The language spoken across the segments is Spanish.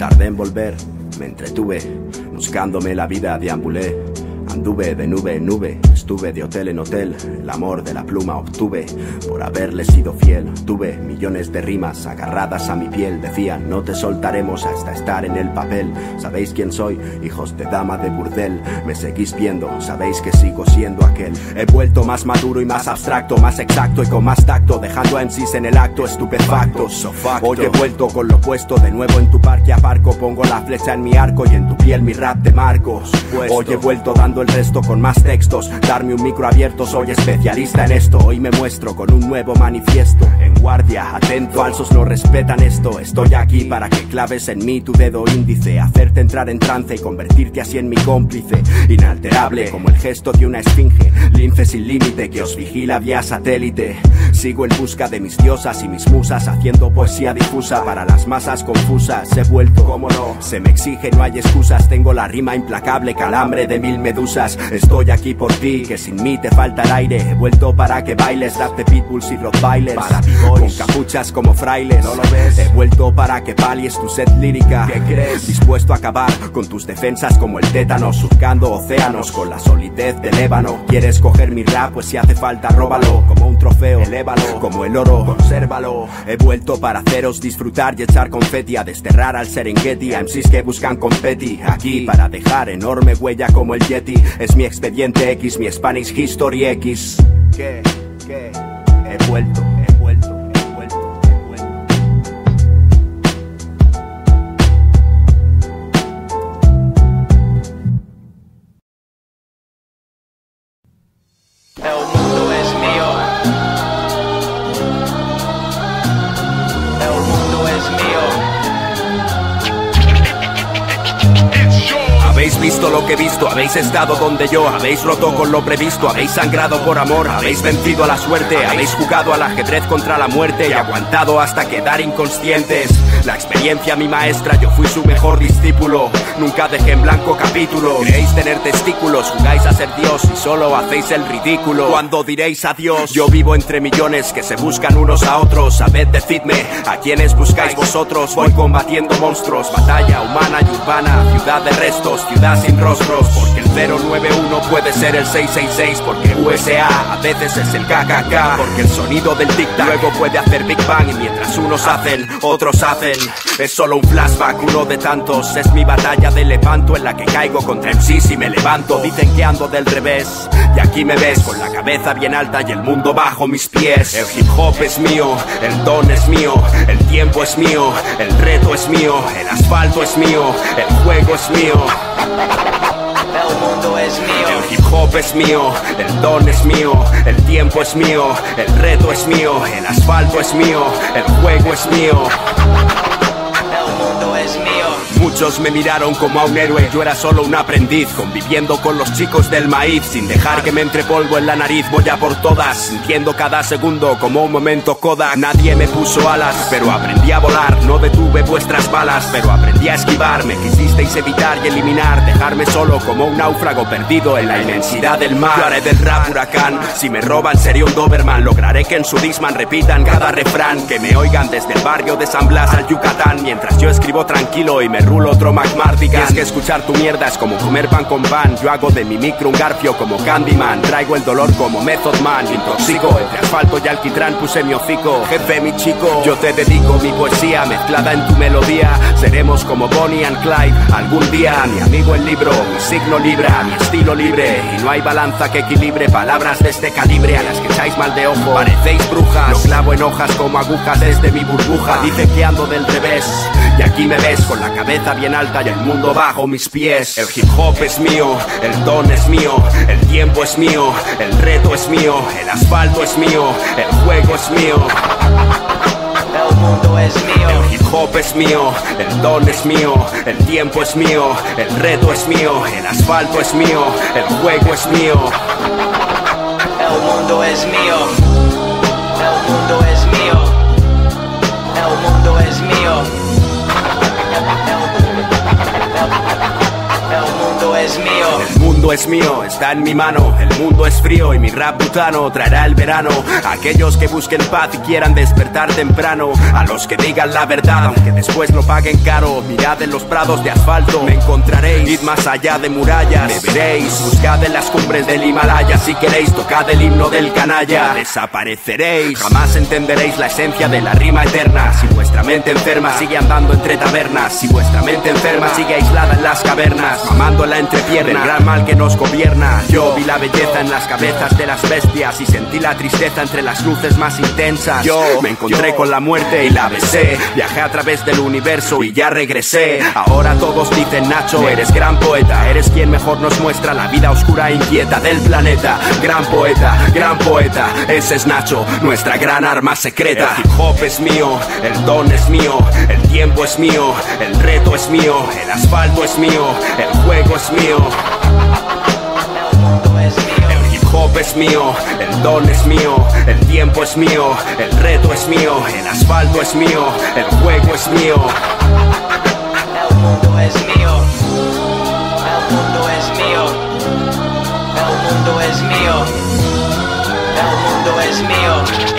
tardé en volver, me entretuve, buscándome la vida deambulé. Anduve de nube en nube, estuve de hotel en hotel. El amor de la pluma obtuve por haberle sido fiel. Tuve millones de rimas agarradas a mi piel. Decían, no te soltaremos hasta estar en el papel. ¿Sabéis quién soy? Hijos de dama de burdel. Me seguís viendo, sabéis que sigo siendo aquel. He vuelto más maduro y más abstracto, más exacto y con más tacto, dejando a MCs en el acto estupefactos. Hoy he vuelto con lo puesto, de nuevo en tu parque aparco. Pongo la flecha en mi arco y en tu piel mi rap de marcos. Hoy he vuelto dando el resto con más textos. Darme un micro abierto, soy especialista en esto. Hoy me muestro con un nuevo manifiesto. En guardia, atento, falsos no respetan esto. Estoy aquí para que claves en mí tu dedo índice, hacerte entrar en trance y convertirte así en mi cómplice. Inalterable como el gesto de una esfinge, lince sin límite que os vigila vía satélite. Sigo en busca de mis diosas y mis musas, haciendo poesía difusa para las masas confusas. He vuelto, cómo no, se me exige, no hay excusas. Tengo la rima implacable, calambre de mil medusas. Estoy aquí por ti, que sin mí te falta el aire. He vuelto para que bailes rap de pitbulls y rottweilers, para con capuchas como frailes. ¿No lo ves? He vuelto para que palies tu sed lírica. ¿Qué crees? Dispuesto a acabar con tus defensas como el tétano, surcando océanos con la solidez del ébano. ¿Quieres coger mi rap? Pues si hace falta róbalo, como un trofeo, elévalo, como el oro, consérvalo. He vuelto para haceros disfrutar y echar confeti, a desterrar al Serengeti, a MCs que buscan competi. Aquí para dejar enorme huella como el Yeti. Es mi expediente X, mi Spanish History X. ¿Qué? He vuelto. El mundo es mío. El mundo es mío. Habéis visto lo que he visto, habéis estado donde yo, habéis roto con lo previsto, habéis sangrado por amor, habéis vencido a la suerte, habéis jugado al ajedrez contra la muerte y aguantado hasta quedar inconscientes. La experiencia mi maestra, yo fui su mejor discípulo, nunca dejé en blanco capítulo. Queréis tener testículos, jugáis a ser Dios y solo hacéis el ridículo. Cuando diréis adiós, yo vivo entre millones que se buscan unos a otros. Sabed, decidme, ¿a quiénes buscáis vosotros? Voy combatiendo monstruos, batalla humana y urbana, ciudad de restos, ciudad sin rostros. Porque el 091 puede ser el 666, porque USA a veces es el KKK, porque el sonido del tic-tac luego puede hacer Big Bang, y mientras unos hacen, otros hacen. Es solo un flashback, uno de tantos. Es mi batalla de levanto en la que caigo contra MCs y me levanto. Dicen que ando del revés y aquí me ves con la cabeza bien alta y el mundo bajo mis pies. El hip hop es mío, el don es mío, el tiempo es mío, el reto es mío, el asfalto es mío, el juego es mío. El mundo es mío. El hip hop es mío, el don es mío, el tiempo es mío, el reto es mío, el asfalto es mío, el juego es mío. El mundo es mío. Muchos me miraron como a un héroe, yo era solo un aprendiz, conviviendo con los chicos del maíz, sin dejar que me entre polvo en la nariz. Voy a por todas, sintiendo cada segundo como un momento Kodak. Nadie me puso alas, pero aprendí a volar. No detuve vuestras balas, pero aprendí a esquivar. Me quisisteis evitar y eliminar, dejarme solo como un náufrago perdido en la inmensidad del mar. Yo haré del rap huracán, si me roban seré un Doberman. Lograré que en su Disman repitan cada refrán, que me oigan desde el barrio de San Blas al Yucatán, mientras yo escribo tranquilo y me rulo otro McMardigan. Y es que escuchar tu mierda es como comer pan con pan. Yo hago de mi micro un garfio como Candyman. Traigo el dolor como Method Man. Intoxico, entre asfalto y alquitrán puse mi hocico. Jefe, mi chico, yo te dedico mi poesía mezclada en tu melodía. Seremos como Bonnie and Clyde algún día. Mi amigo el libro, mi signo libra, mi estilo libre. Y no hay balanza que equilibre palabras de este calibre a las que echáis mal de ojo. Parecéis brujas, lo clavo en hojas como agujas desde mi burbuja. Dicen que ando del revés y aquí me ves con la cabeza bien alta y el mundo bajo mis pies. El hip hop es mío, el don es mío, el tiempo es mío, el reto es mío, el asfalto es mío, el juego es mío. El mundo es mío. El hip hop es mío, el don es mío, el tiempo es mío, el reto es mío, el asfalto es mío, el juego es mío. El mundo es mío. El mundo es mío. El mundo es mío. El mundo es es mío. El mundo es mío, está en mi mano. El mundo es frío y mi rap butano traerá el verano. A aquellos que busquen paz y quieran despertar temprano, a los que digan la verdad aunque después lo paguen caro. Mirad en los prados de asfalto, me encontraréis. Id más allá de murallas, me veréis. Buscad en las cumbres del Himalaya. Si queréis, tocad el himno del canalla. Desapareceréis, jamás entenderéis la esencia de la rima eterna. Si vuestra mente enferma sigue andando entre tabernas, si vuestra mente enferma sigue aislada en las cavernas, mamando la entrepierna del gran mal que nos gobierna. Yo vi la belleza en las cabezas de las bestias y sentí la tristeza entre las luces más intensas. Yo me encontré con la muerte y la besé. Viajé a través del universo y ya regresé. Ahora todos dicen: Nacho, eres gran poeta, eres quien mejor nos muestra la vida oscura e inquieta del planeta. Gran poeta, ese es Nacho, nuestra gran arma secreta. El hip hop es mío, el don es mío, el tiempo es mío, el reto es mío, el asfalto es mío, el juego es mío. El mundo es mío. El hip hop es mío, el don es mío, el tiempo es mío, el reto es mío, el asfalto es mío, el juego es mío. El mundo es mío. El mundo es mío. El mundo es mío. El mundo es mío.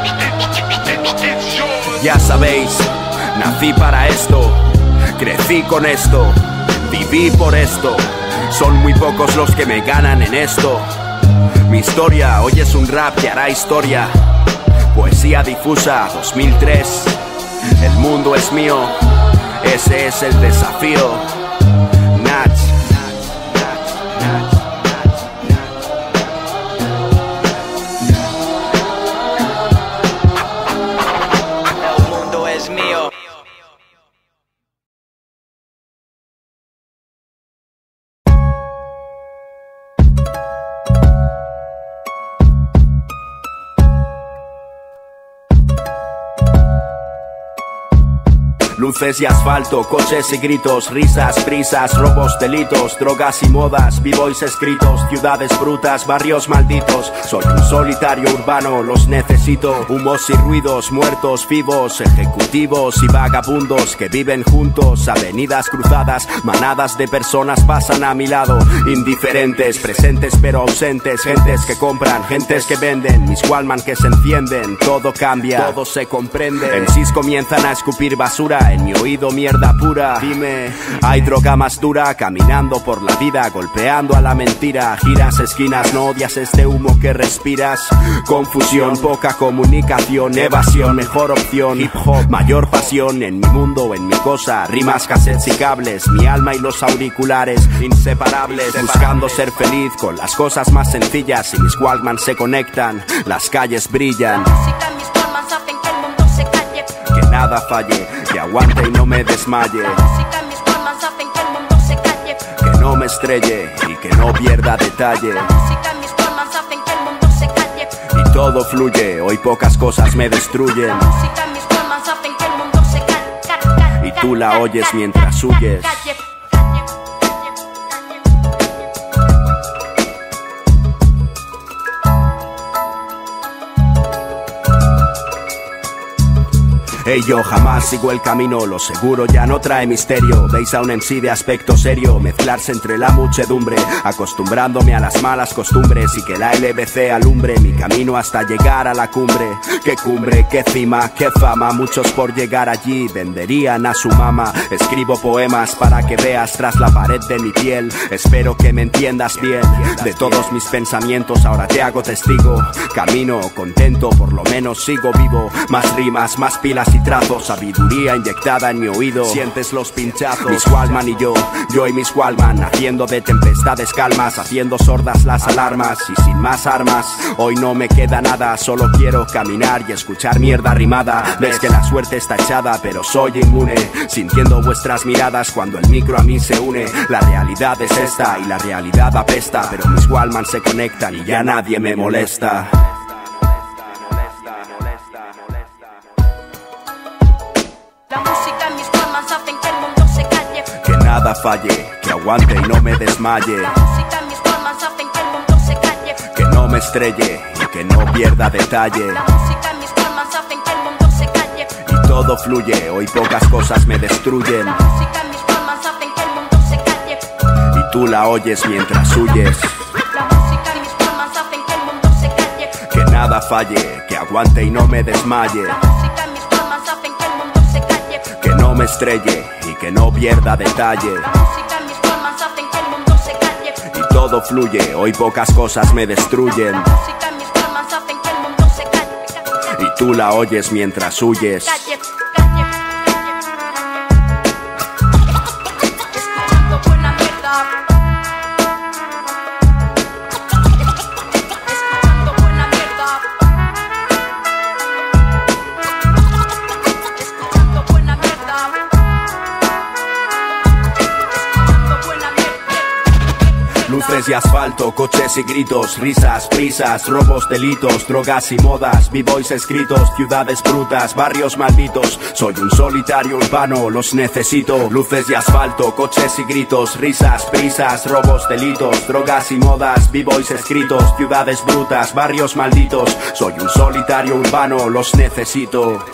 Ya sabéis, nací para esto, crecí con esto, viví por esto. Son muy pocos los que me ganan en esto. Mi historia hoy es un rap que hará historia. Poesía difusa 2003. El mundo es mío, ese es el desafío. Nach. El mundo es mío. Luces y asfalto, coches y gritos, risas, prisas, robos, delitos, drogas y modas, b-boys escritos, ciudades brutas, barrios malditos. Soy un solitario urbano, los necesito. Humos y ruidos, muertos, vivos, ejecutivos y vagabundos que viven juntos. Avenidas cruzadas, manadas de personas pasan a mi lado. Indiferentes, presentes pero ausentes. Gentes que compran, gentes que venden. Mis Walkman que se encienden, todo cambia, todo se comprende. MCs comienzan a escupir basura en mi oído, mierda pura. Dime, hay droga más dura, caminando por la vida, golpeando a la mentira. Giras esquinas, no odias este humo que respiras. Confusión, poca comunicación, evasión, mejor opción. Hip hop, mayor pasión, en mi mundo, en mi cosa. Rimas, cassettes y cables, mi alma y los auriculares, inseparables. Buscando ser feliz con las cosas más sencillas. Y mis Walkman se conectan, las calles brillan. Que nada falle, que aguante y no me desmaye. Que no me estrelle y que no pierda detalle. Y todo fluye, hoy pocas cosas me destruyen. Y tú la oyes mientras huyes. Ey, yo jamás sigo el camino, lo seguro ya no trae misterio. Veis a un MC de aspecto serio mezclarse entre la muchedumbre, acostumbrándome a las malas costumbres y que la LBC alumbre mi camino hasta llegar a la cumbre. Qué cumbre, qué cima, qué fama, muchos por llegar allí venderían a su mama. Escribo poemas para que veas tras la pared de mi piel. Espero que me entiendas bien. De todos mis pensamientos ahora te hago testigo. Camino contento, por lo menos sigo vivo. Más rimas, más pilas y trazos, sabiduría inyectada en mi oído. Sientes los pinchazos. Mis Walkman y yo y mis Walkman, haciendo de tempestades calmas, haciendo sordas las alarmas. Y sin más armas, hoy no me queda nada. Solo quiero caminar y escuchar mierda rimada. Ves que la suerte está echada, pero soy inmune, sintiendo vuestras miradas cuando el micro a mí se une. La realidad es esta y la realidad apesta, pero mis Walkman se conectan y ya nadie me molesta. La música en mis palmas hacen que el mundo se calle. Que nada falle, que aguante y no me desmaye. La música en mis palmas hacen que el mundo se calle. Que no me estrelle y que no pierda detalle. La música en mis palmas hacen que el mundo se calle. Y todo fluye, hoy pocas cosas me destruyen. La música en mis palmas hacen que el mundo se calle. Y tú la oyes mientras huyes. La música y mis palmas hacen que el mundo se calle. Que nada falle, que aguante y no me desmaye. La música y mis palmas hacen que el mundo se calle. Que no me estrelle y que no pierda detalle. La música y mis palmas hacen que el mundo se calle. Y todo fluye, hoy pocas cosas me destruyen. La música y mis palmas hacen que el mundo se calle. Y tú la oyes mientras huyes. Calle, calle, calle. Escuchando buena mierda. Escuchando buena mierda. Escuchando buena mierda. Escuchando buena mierda. Luces y asfalto, coches y gritos, risas, prisas, robos, delitos, drogas y modas, b-boys escritos, ciudades brutas, barrios malditos. Soy un solitario urbano, los necesito. Luces y asfalto, coches y gritos, risas, prisas, robos, delitos, drogas y modas, b-boys escritos, ciudades brutas, barrios malditos. Soy un solitario urbano, los necesito.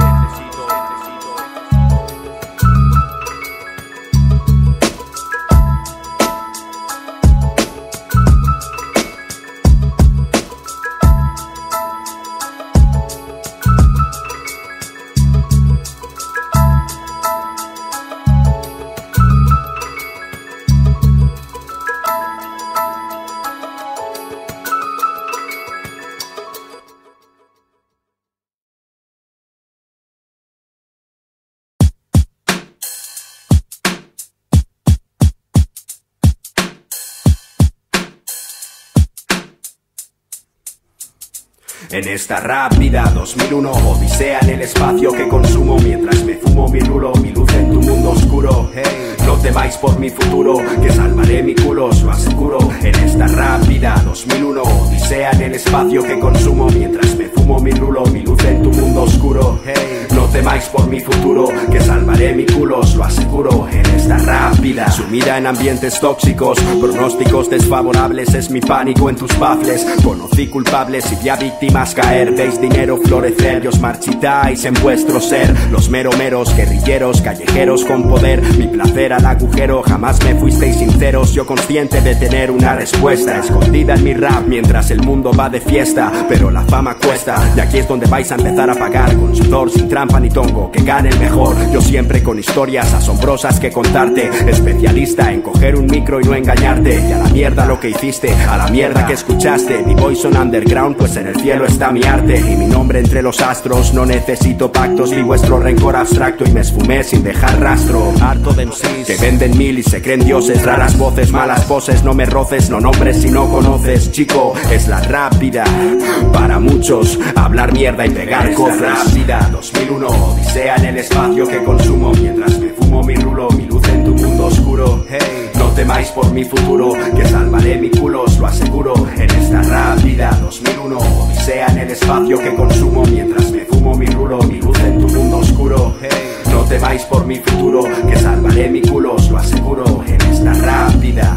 En esta rápida 2001 odisea en el espacio que consumo mientras me fumo mi rulo, mi luz en tu mundo oscuro. Hey, no temáis por mi futuro, que salvaré mi culo, os lo aseguro. En esta rápida 2001 odisea en el espacio que consumo mientras me fumo mi rulo, mi luz en tu mundo oscuro. Hey, no temáis por mi futuro, que salvaré mi culo, os lo aseguro. En esta rápida sumida en ambientes tóxicos, pronósticos desfavorables, es mi pánico en tus baffles. Conocí culpables y vi a víctimas caer, veis dinero florecer y os marchitáis en vuestro ser. Los meromeros, guerrilleros, callejeros con poder, mi placer al agujero, jamás me fuisteis sinceros. Yo consciente de tener una respuesta escondida en mi rap mientras el mundo va de fiesta, pero la fama cuesta y aquí es donde vais a empezar a pagar, con sudor, sin trampa ni tongo, que gane el mejor. Yo siempre con historias asombrosas que contarte, especialista en coger un micro y no engañarte. Y a la mierda lo que hiciste, a la mierda que escuchaste. Mi voice on underground, pues en el cielo está mi arte y mi nombre entre los astros. No necesito pactos ni vuestro rencor abstracto y me esfumé sin dejar rastro. Harto de MCs que venden mil y se creen dioses, raras voces, malas poses. No me roces, no nombres si no conoces. Chico, es la rápida para muchos hablar mierda y pegar cofres. Rápida 2001 odisea en el espacio que consumo mientras me fumo mi rulo, mi luz en tu mundo oscuro. Hey, no temáis por mi futuro, que salvaré mi culo, os lo aseguro. En esta rápida 2001 odisea en el espacio que consumo mientras me fumo mi rulo, mi luz en tu mundo oscuro. Hey, no temáis por mi futuro, que salvaré mi culo, os lo aseguro. En esta rápida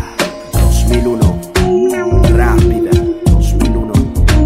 2001, rápida 2001.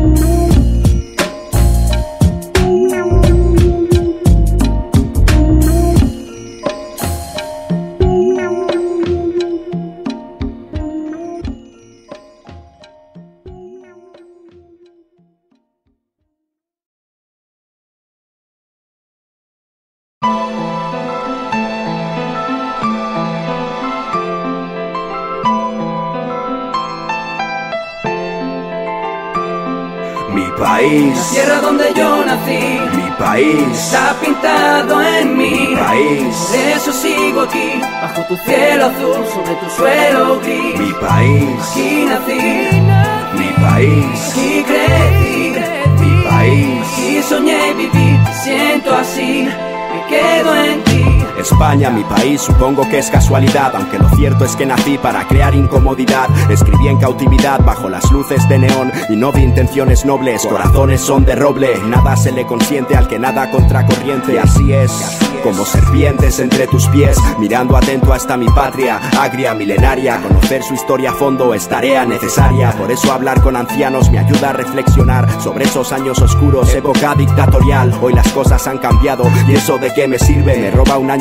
Mi país, la tierra donde yo nací, mi país, está pintado en mí. mi país, Por eso sigo aquí, bajo tu cielo azul, sobre tu suelo gris. mi país, Aquí nací, mi país, aquí crecí, mi país. aquí soñé y viví, te siento así, me quedo en ti. España, mi país, supongo que es casualidad, aunque lo cierto es que nací para crear incomodidad. Escribí en cautividad bajo las luces de neón y no vi intenciones nobles, corazones son de roble. Nada se le consiente al que nada contracorriente, y así es, como serpientes entre tus pies, mirando atento hasta mi patria, agria, milenaria. Conocer su historia a fondo es tarea necesaria, por eso hablar con ancianos me ayuda a reflexionar sobre esos años oscuros, época dictatorial. Hoy las cosas han cambiado y eso de qué me sirve, me roba un año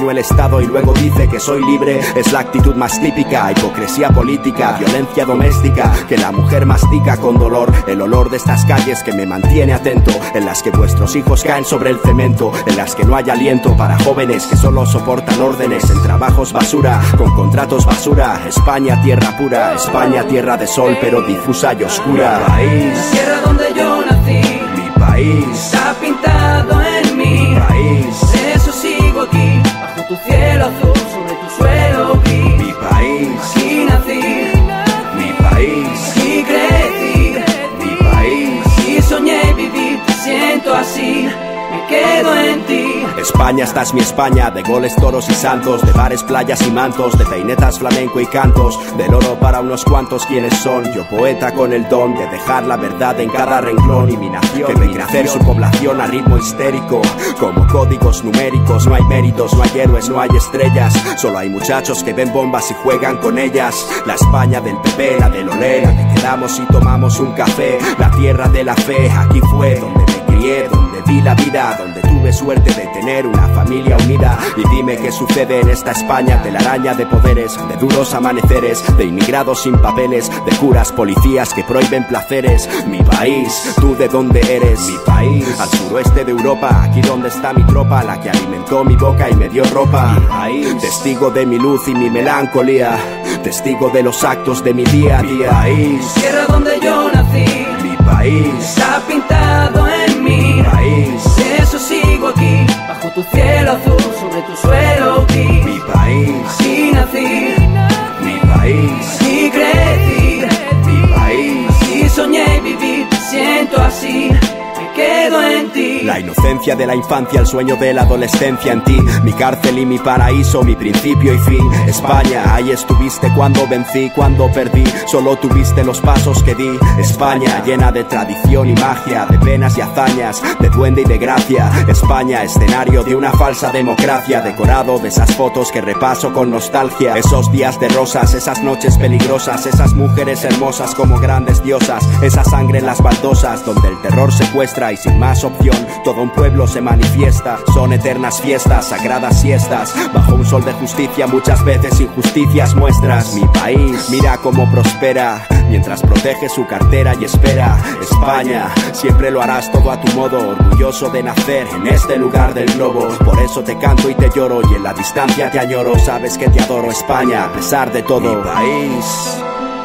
daño el Estado y luego dice que soy libre. Es la actitud más típica, hipocresía política, violencia doméstica, que la mujer mastica con dolor. El olor de estas calles que me mantiene atento, en las que vuestros hijos caen sobre el cemento, en las que no hay aliento para jóvenes que solo soportan órdenes en trabajos basura, con contratos basura. España tierra pura, España tierra de sol pero difusa y oscura. La tierra donde yo nací, Mi país, está pintado en mí. mi país, Por eso sigo aquí, bajo tu cielo azul, sobre tu suelo gris. mi país, Aquí nací, mi país, aquí crecí, mi país. aquí soñé vivir, te siento así, me quedo en ti. España, esta es mi España, de goles, toros y santos, de bares, playas y mantos, de peinetas, flamenco y cantos, del oro para unos cuantos. ¿Quiénes son? Yo, poeta con el don de dejar la verdad en cada renglón, y mi nación, que ve crecer su población a ritmo histérico, como códigos numéricos. No hay méritos, no hay héroes, no hay estrellas, solo hay muchachos que ven bombas y juegan con ellas. La España del PP, la del olé, la de quedamos y tomamos un café, la tierra de la fe. Aquí fue donde me crié, donde vi la vida, donde tuve suerte de tener una familia unida. Y dime qué sucede en esta España, telaraña de poderes, de duros amaneceres, de inmigrados sin papeles, de curas, policías que prohíben placeres. Mi país, ¿tú de dónde eres? Mi país, al suroeste de Europa, aquí donde está mi tropa, la que alimentó mi boca y me dio ropa. Mi país, testigo de mi luz y mi melancolía, testigo de los actos de mi día a día. País, Tierra donde yo nací, mi país, está pintado en mí. mi país, Por eso sigo aquí, bajo tu cielo azul, sobre tu suelo gris. mi país, Aquí nací, mi país, aquí crecí, mi país. aquí soñé vivir, te siento así, me quedo en ti. La inocencia de la infancia, el sueño de la adolescencia en ti, mi cárcel y mi paraíso, mi principio y fin. España, ahí estuviste cuando vencí, cuando perdí, solo tuviste los pasos que di. España, llena de tradición y magia, de penas y hazañas, de duende y de gracia. España, escenario de una falsa democracia, decorado de esas fotos que repaso con nostalgia. Esos días de rosas, esas noches peligrosas, esas mujeres hermosas como grandes diosas, esa sangre en las baldosas, donde el terror secuestra y sin más opción todo un pueblo se manifiesta. Son eternas fiestas, sagradas siestas, bajo un sol de justicia, muchas veces injusticias muestras. Mi país, mira cómo prospera, mientras protege su cartera y espera. España, siempre lo harás todo a tu modo, orgulloso de nacer en este lugar del globo. Por eso te canto y te lloro, y en la distancia te añoro. Sabes que te adoro, España, a pesar de todo. Mi país.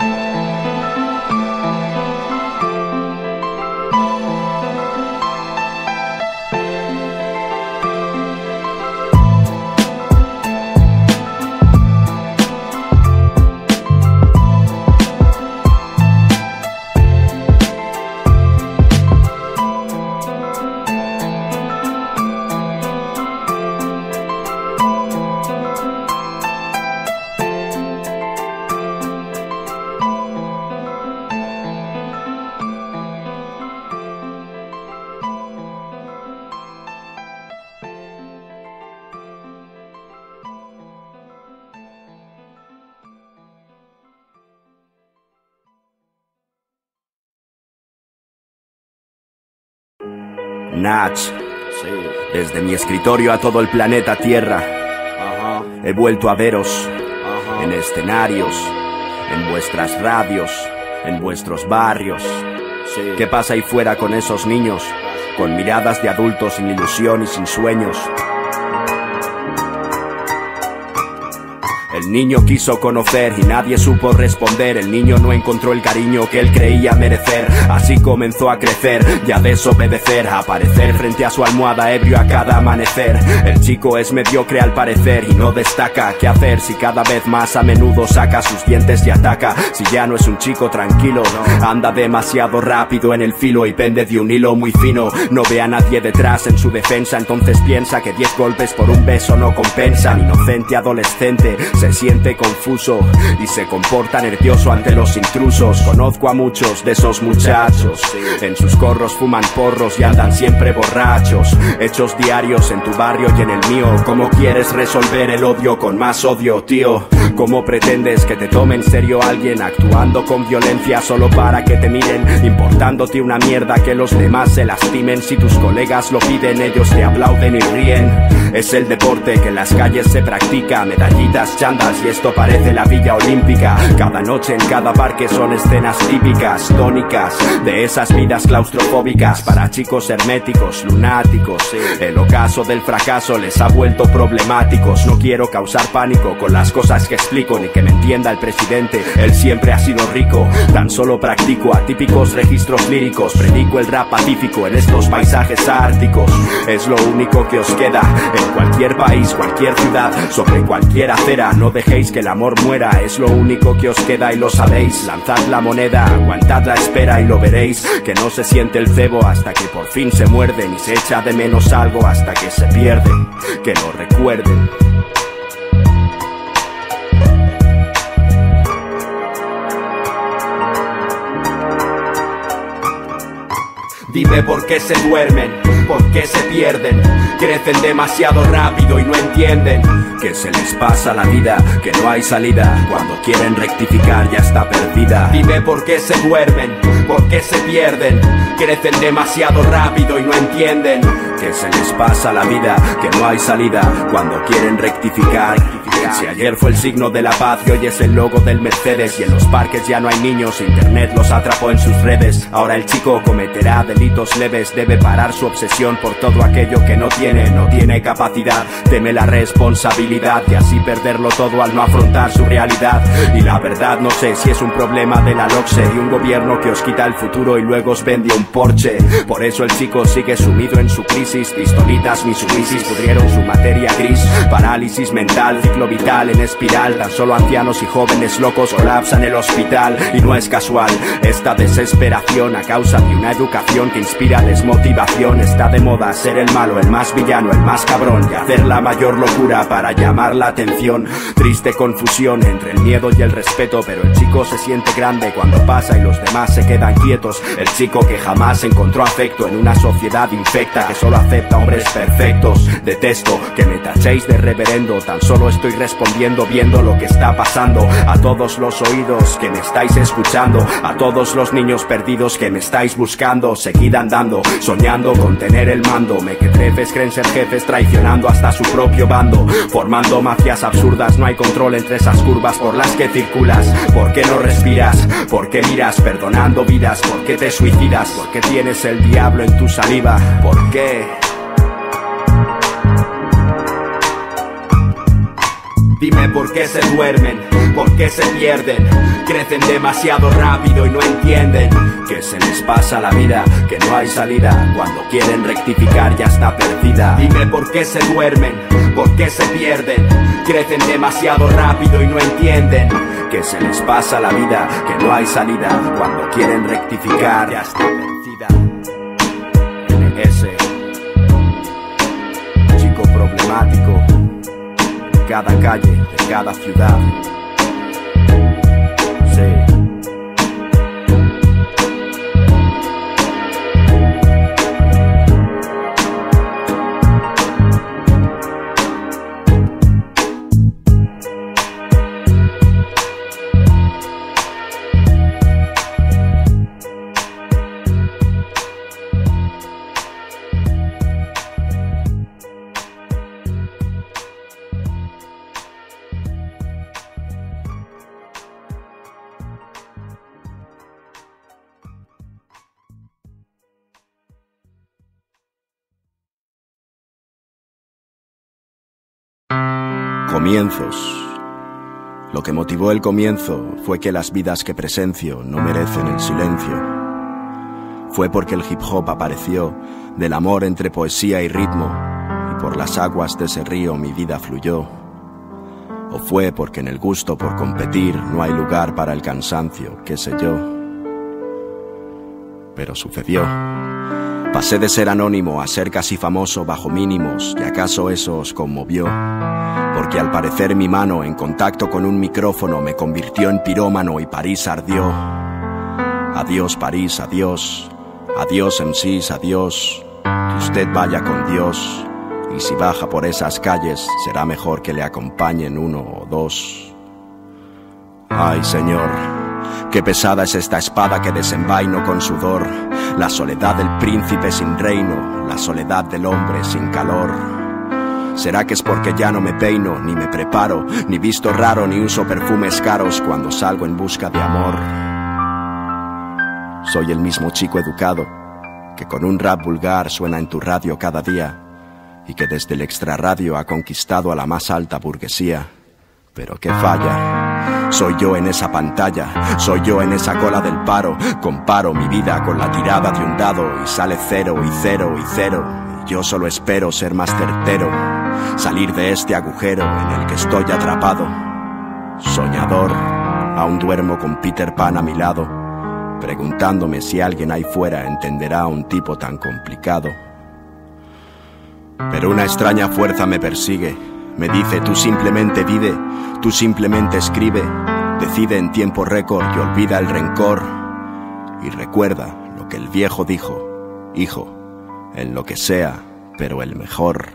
Nach, desde mi escritorio a todo el planeta Tierra, he vuelto a veros en escenarios, en vuestras radios, en vuestros barrios. ¿Qué pasa ahí fuera con esos niños, con miradas de adultos sin ilusión y sin sueños? El niño quiso conocer y nadie supo responder. El niño no encontró el cariño que él creía merecer. Así comenzó a crecer y a desobedecer, a aparecer frente a su almohada ebrio a cada amanecer. El chico es mediocre al parecer y no destaca. ¿Qué hacer si cada vez más a menudo saca sus dientes y ataca? Si ya no es un chico tranquilo, anda demasiado rápido en el filo y pende de un hilo muy fino. No ve a nadie detrás en su defensa, entonces piensa que 10 golpes por un beso no compensan. Inocente adolescente, se se siente confuso y se comporta nervioso ante los intrusos. Conozco a muchos de esos muchachos, en sus corros fuman porros y andan siempre borrachos. Hechos diarios en tu barrio y en el mío. ¿Cómo quieres resolver el odio con más odio, tío? ¿Cómo pretendes que te tome en serio alguien actuando con violencia solo para que te miren? Importándote una mierda que los demás se lastimen. Si tus colegas lo piden, ellos te aplauden y ríen. Es el deporte que en las calles se practica. Medallitas, chandas y esto parece la Villa Olímpica. Cada noche en cada parque son escenas típicas, tónicas, de esas vidas claustrofóbicas para chicos herméticos, lunáticos. El ocaso del fracaso les ha vuelto problemáticos. No quiero causar pánico con las cosas que explico, ni que me entienda el presidente, él siempre ha sido rico. Tan solo practico atípicos registros líricos, predico el rap pacífico en estos paisajes árticos. Es lo único que os queda en cualquier país, cualquier ciudad, sobre cualquier acera. No dejéis que el amor muera, es lo único que os queda y lo sabéis. Lanzad la moneda, aguantad la espera y lo veréis, que no se siente el cebo hasta que por fin se muerden, y se echa de menos algo hasta que se pierden. Que lo recuerden. Dime por qué se duermen, por qué se pierden, crecen demasiado rápido y no entienden que se les pasa la vida, que no hay salida, cuando quieren rectificar ya está perdida. Dime por qué se duermen, por qué se pierden, crecen demasiado rápido y no entienden que se les pasa la vida, que no hay salida, cuando quieren rectificar. Si ayer fue el signo de la paz y hoy es el logo del Mercedes, y en los parques ya no hay niños, internet los atrapó en sus redes. Ahora el chico cometerá delitos leves, debe parar su obsesión por todo aquello que no tiene capacidad, teme la responsabilidad y así perderlo todo al no afrontar su realidad. Y la verdad no sé si es un problema de la LOCSE, de un gobierno que os quita el futuro y luego os vende un Porsche. Por eso el chico sigue sumido en su crisis, pistolitas ni su crisis pudrieron su materia gris, parálisis mental, ciclo vital en espiral. Tan solo ancianos y jóvenes locos colapsan el hospital, y no es casual esta desesperación a causa de una educación que inspira desmotivación. Está de moda ser el malo, el más villano, el más cabrón, y hacer la mayor locura para llamar la atención. Triste confusión entre el miedo y el respeto, pero el chico se siente grande cuando pasa y los demás se quedan quietos. El chico que jamás encontró afecto en una sociedad infecta que solo acepta hombres perfectos. Detesto que me tachéis de reverendo, tan solo estoy respondiendo viendo lo que está pasando. A todos los oídos que me estáis escuchando, a todos los niños perdidos que me estáis buscando, seguid andando, soñando con tener el mando. Mequetrefes creen ser jefes traicionando hasta su propio bando, formando mafias absurdas. No hay control entre esas curvas por las que circulas. ¿Por qué no respiras? ¿Por qué miras perdonando vidas? ¿Por qué te suicidas? ¿Por qué tienes el diablo en tu saliva? ¿Por qué? Dime por qué se duermen, por qué se pierden, crecen demasiado rápido y no entienden que se les pasa la vida, que no hay salida, cuando quieren rectificar ya está perdida. Dime por qué se duermen, por qué se pierden, crecen demasiado rápido y no entienden que se les pasa la vida, que no hay salida, cuando quieren rectificar ya está perdida. NS, chico problemático, cada calle, de cada ciudad. Sí. Comienzos. Lo que motivó el comienzo fue que las vidas que presencio no merecen el silencio. Fue porque el hip hop apareció del amor entre poesía y ritmo, y por las aguas de ese río mi vida fluyó. O fue porque en el gusto por competir no hay lugar para el cansancio, qué sé yo. Pero sucedió. Pasé de ser anónimo a ser casi famoso bajo mínimos, y acaso eso os conmovió, porque al parecer mi mano en contacto con un micrófono me convirtió en pirómano y París ardió. Adiós París, adiós, adiós MCs, adiós, que usted vaya con Dios, y si baja por esas calles será mejor que le acompañen uno o dos. Ay Señor, qué pesada es esta espada que desenvaino con sudor, la soledad del príncipe sin reino, la soledad del hombre sin calor. ¿Será que es porque ya no me peino, ni me preparo, ni visto raro, ni uso perfumes caros cuando salgo en busca de amor? Soy el mismo chico educado que con un rap vulgar suena en tu radio cada día y que desde el extrarradio ha conquistado a la más alta burguesía. Pero qué falla, soy yo en esa pantalla, soy yo en esa cola del paro. Comparo mi vida con la tirada de un dado y sale 0 y 0 y 0. Y yo solo espero ser más certero, salir de este agujero en el que estoy atrapado. Soñador, aún duermo con Peter Pan a mi lado, preguntándome si alguien ahí fuera entenderá a un tipo tan complicado. Pero una extraña fuerza me persigue, me dice: tú simplemente vive, tú simplemente escribe, decide en tiempo récord y olvida el rencor. Y recuerda lo que el viejo dijo: hijo, en lo que sea, pero el mejor.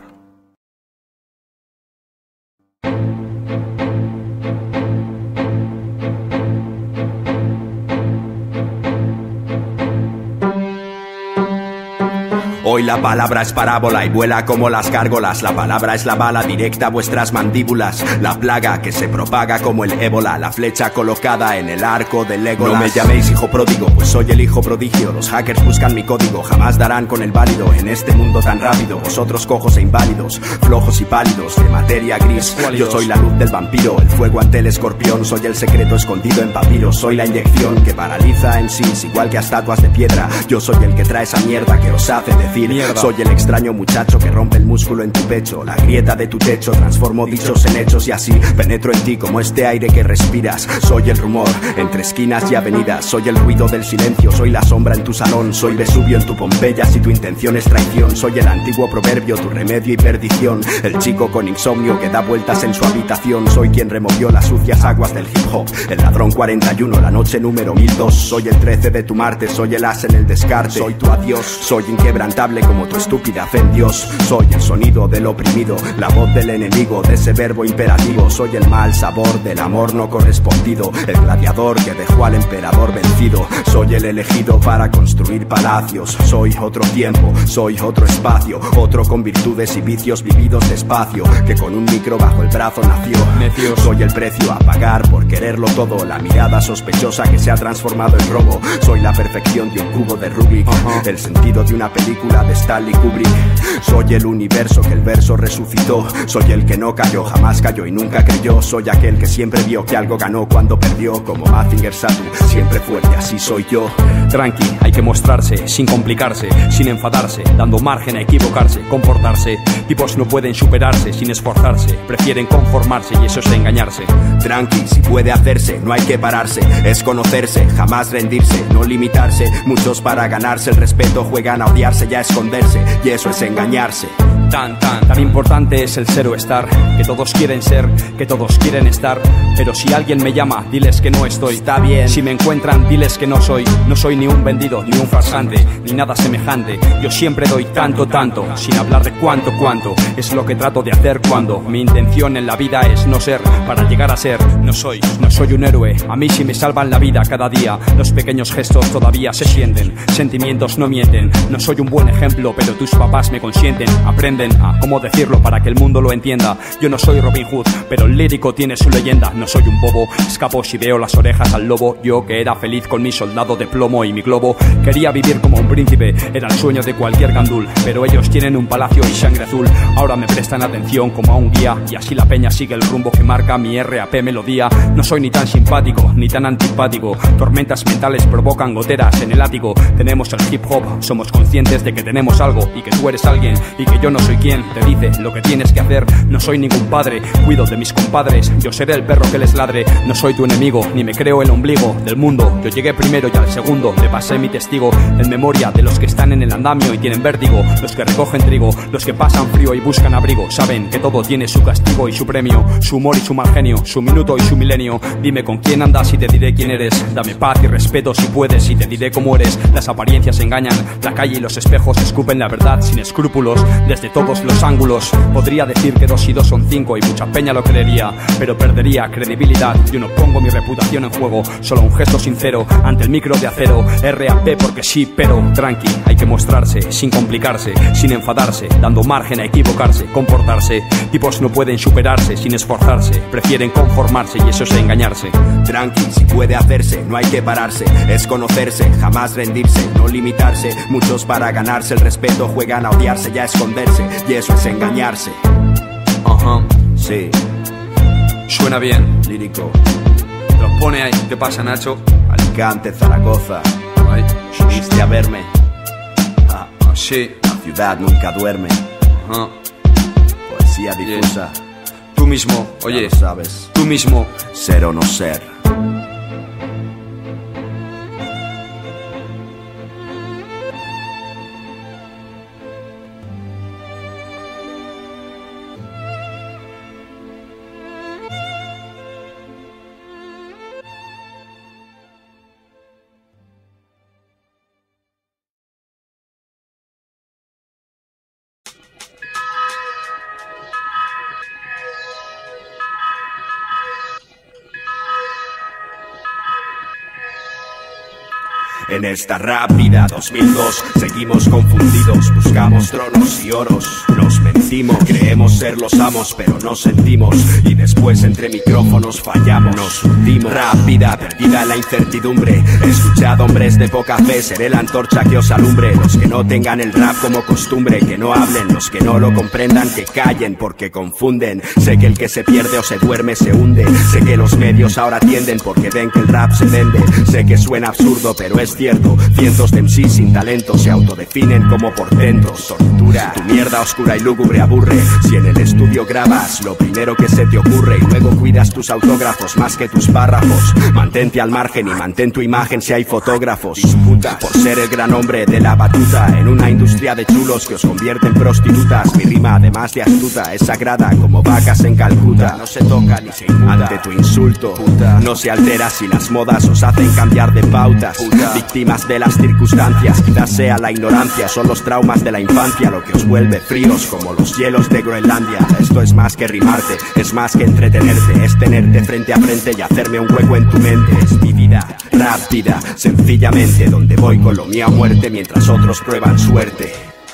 Hoy la palabra es parábola y vuela como las gárgolas. La palabra es la bala directa a vuestras mandíbulas, la plaga que se propaga como el ébola, la flecha colocada en el arco del Legolas. No me llaméis hijo pródigo, pues soy el hijo prodigio. Los hackers buscan mi código, jamás darán con el válido en este mundo tan rápido. Vosotros cojos e inválidos, flojos y pálidos, de materia gris. Yo soy la luz del vampiro, el fuego ante el escorpión. Soy el secreto escondido en papiros, soy la inyección que paraliza en sí, igual que a estatuas de piedra. Yo soy el que trae esa mierda que os hace decir mierda. Soy el extraño muchacho que rompe el músculo en tu pecho, la grieta de tu techo, transformo dichos en hechos y así penetro en ti como este aire que respiras. Soy el rumor entre esquinas y avenidas, soy el ruido del silencio, soy la sombra en tu salón, soy Vesubio en tu Pompeya si tu intención es traición. Soy el antiguo proverbio, tu remedio y perdición, el chico con insomnio que da vueltas en su habitación. Soy quien removió las sucias aguas del hip hop, el ladrón 41, la noche número 1002. Soy el 13 de tu Marte, soy el as en el descarte, soy tu adiós, soy inquebrantable como tu estúpida fe en Dios. Soy el sonido del oprimido, la voz del enemigo, de ese verbo imperativo. Soy el mal sabor del amor no correspondido, el gladiador que dejó al emperador vencido. Soy el elegido para construir palacios, soy otro tiempo, soy otro espacio, otro con virtudes y vicios vividos despacio, que con un micro bajo el brazo nació. Soy el precio a pagar por quererlo todo, la mirada sospechosa que se ha transformado en robo. Soy la perfección de un cubo de Rubik, el sentido de una película de Stanley Kubrick. Soy el universo que el verso resucitó, soy el que no cayó, jamás cayó y nunca creyó. Soy aquel que siempre vio que algo ganó cuando perdió, como Mazinger Satu, siempre fuerte, así soy yo. Tranqui, hay que mostrarse, sin complicarse, sin enfadarse, dando margen a equivocarse, comportarse. Tipos no pueden superarse sin esforzarse, prefieren conformarse y eso es engañarse. Tranqui, si puede hacerse, no hay que pararse, es conocerse, jamás rendirse, no limitarse. Muchos para ganarse el respeto juegan a odiarse y a esconderse, y eso es engañarse. Tan importante es el ser o estar, que todos quieren ser, que todos quieren estar. Pero si alguien me llama, diles que no estoy. Está bien. Si me encuentran, diles que no soy ni un vendido, ni un farsante, ni nada semejante. Yo siempre doy tanto, sin hablar de cuánto. Es lo que trato de hacer cuando mi intención en la vida es no ser, para llegar a ser. No soy un héroe, a mí sí me salvan la vida cada día. Los pequeños gestos todavía se sienten, sentimientos no mienten. No soy un buen ejemplo, pero tus papás me consienten. Aprenden a cómo decirlo para que el mundo lo entienda. Yo no soy Robin Hood, pero el lírico tiene su leyenda. No soy un bobo, escapo si veo las orejas al lobo. Yo que era feliz con mi soldado de plomo y mi globo, quería vivir como un príncipe, era el sueño de cualquier gandul. Pero ellos tienen un palacio y sangre azul, ahora me prestan atención como a un guía. Y así la peña sigue el rumbo que marca mi RAP melodía. No soy ni tan simpático, ni tan antipático. Tormentas mentales provocan goteras en el ático. Tenemos el hip hop, somos conscientes de que tenemos algo y que tú eres alguien y que yo no soy quien te dice lo que tienes que hacer. No soy ningún padre, cuido de mis compadres. Yo seré el perro que les ladre. No soy tu enemigo, ni me creo el ombligo del mundo. Yo llegué primero y al segundo le pasé mi testigo. En memoria de los que están en el andamio y tienen vértigo, los que recogen trigo, los que pasan frío y buscan abrigo. Saben que todo tiene su castigo y su premio, su humor y su mal genio, su minuto y su milenio. Dime con quién andas y te diré quién eres. Dame paz y respeto si puedes y te diré cómo eres. Las apariencias engañan, la calle y los espejos escupen la verdad sin escrúpulos desde todos los ángulos. Podría decir que 2 y 2 son 5 y mucha peña lo creería, pero perdería credibilidad. Yo no pongo mi reputación en juego, solo un gesto sincero ante el micro de acero. RAP porque sí, pero tranqui, hay que mostrarse sin complicarse, sin enfadarse, dando margen a equivocarse, comportarse. Tipos no pueden superarse sin esforzarse, prefieren conformarse y eso es engañarse. Tranqui, si puede hacerse, no hay que pararse, es conocerse, jamás rendirse, no limitarse. Muchos para ganarse el respeto juegan a odiarse y a esconderse, y eso es engañarse. Ajá, Sí, suena bien. lírico. Los pone ahí. ¿Qué pasa, Nacho? Alicante, Zaragoza, Ahí. viniste a verme. Ah, Sí. la ciudad nunca duerme. Ajá. Poesía difusa, Tú mismo, ya oye, lo sabes. tú mismo. Ser o no ser. En esta rápida 2002 seguimos confundidos, buscamos tronos y oros, nos mentimos, creemos ser los amos pero no sentimos, y después entre micrófonos fallamos, nos hundimos. Rápida, perdida en la incertidumbre, he escuchado hombres de poca fe, seré la antorcha que os alumbre. Los que no tengan el rap como costumbre, que no hablen, los que no lo comprendan, que callen porque confunden. Sé que el que se pierde o se duerme se hunde, sé que los medios ahora tienden porque ven que el rap se vende. Sé que suena absurdo pero es cierto, cientos de MCs sin talento se autodefinen como portentos. Tortura, tu mierda oscura y lúgubre aburre. Si en el estudio grabas lo primero que se te ocurre y luego cuidas tus autógrafos más que tus párrafos, mantente al margen y mantén tu imagen si hay fotógrafos. Disputa por ser el gran hombre de la batuta en una industria de chulos que os convierte en prostitutas. Mi rima además de astuta es sagrada como vacas en Calcuta. No se toca ni se inmuta ante tu insulto, no se altera si las modas os hacen cambiar de pautas. Víctimas de las circunstancias, quizás sea la ignorancia, son los traumas de la infancia lo que os vuelve fríos como los hielos de Groenlandia. Esto es más que rimarte, es más que entretenerte, es tenerte frente a frente y hacerme un hueco en tu mente. Es mi vida, rápida, sencillamente, donde voy con lo mío a muerte mientras otros prueban suerte.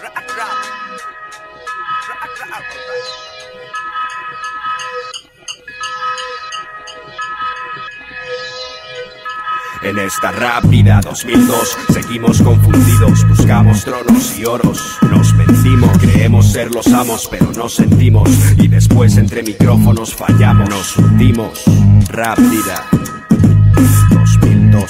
En esta rápida 2002 seguimos confundidos, buscamos tronos y oros, nos mentimos, creemos ser los amos pero no sentimos, y después entre micrófonos fallamos, nos hundimos. Rápida 2002.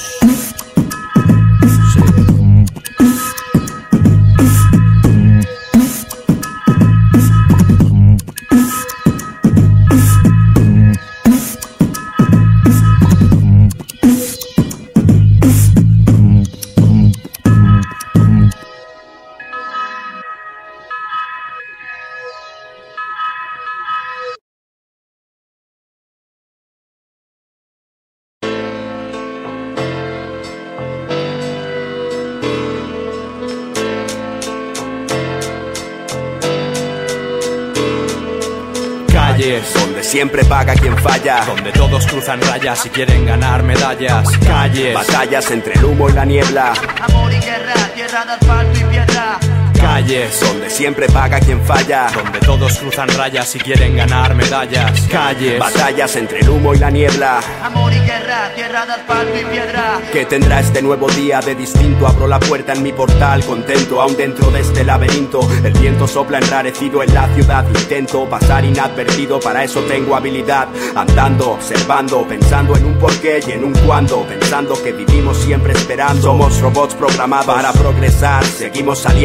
Donde siempre paga quien falla, Donde todos cruzan rayas y quieren ganar medallas. Calles, batallas entre el humo y la niebla. Amor y guerra, tierra de asfalto y piedra. calles, Donde siempre paga quien falla, donde todos cruzan rayas y quieren ganar medallas. Calles, batallas entre el humo y la niebla. Amor y guerra, tierra de asfalto y piedra. ¿Qué tendrá este nuevo día de distinto? Abro la puerta en mi portal, contento, aún dentro de este laberinto. El viento sopla enrarecido en la ciudad. Intento pasar inadvertido, para eso tengo habilidad. Andando, observando, pensando en un porqué y en un cuándo. Pensando que vivimos siempre esperando. Somos robots programados para progresar. Seguimos saliendo, bebiendo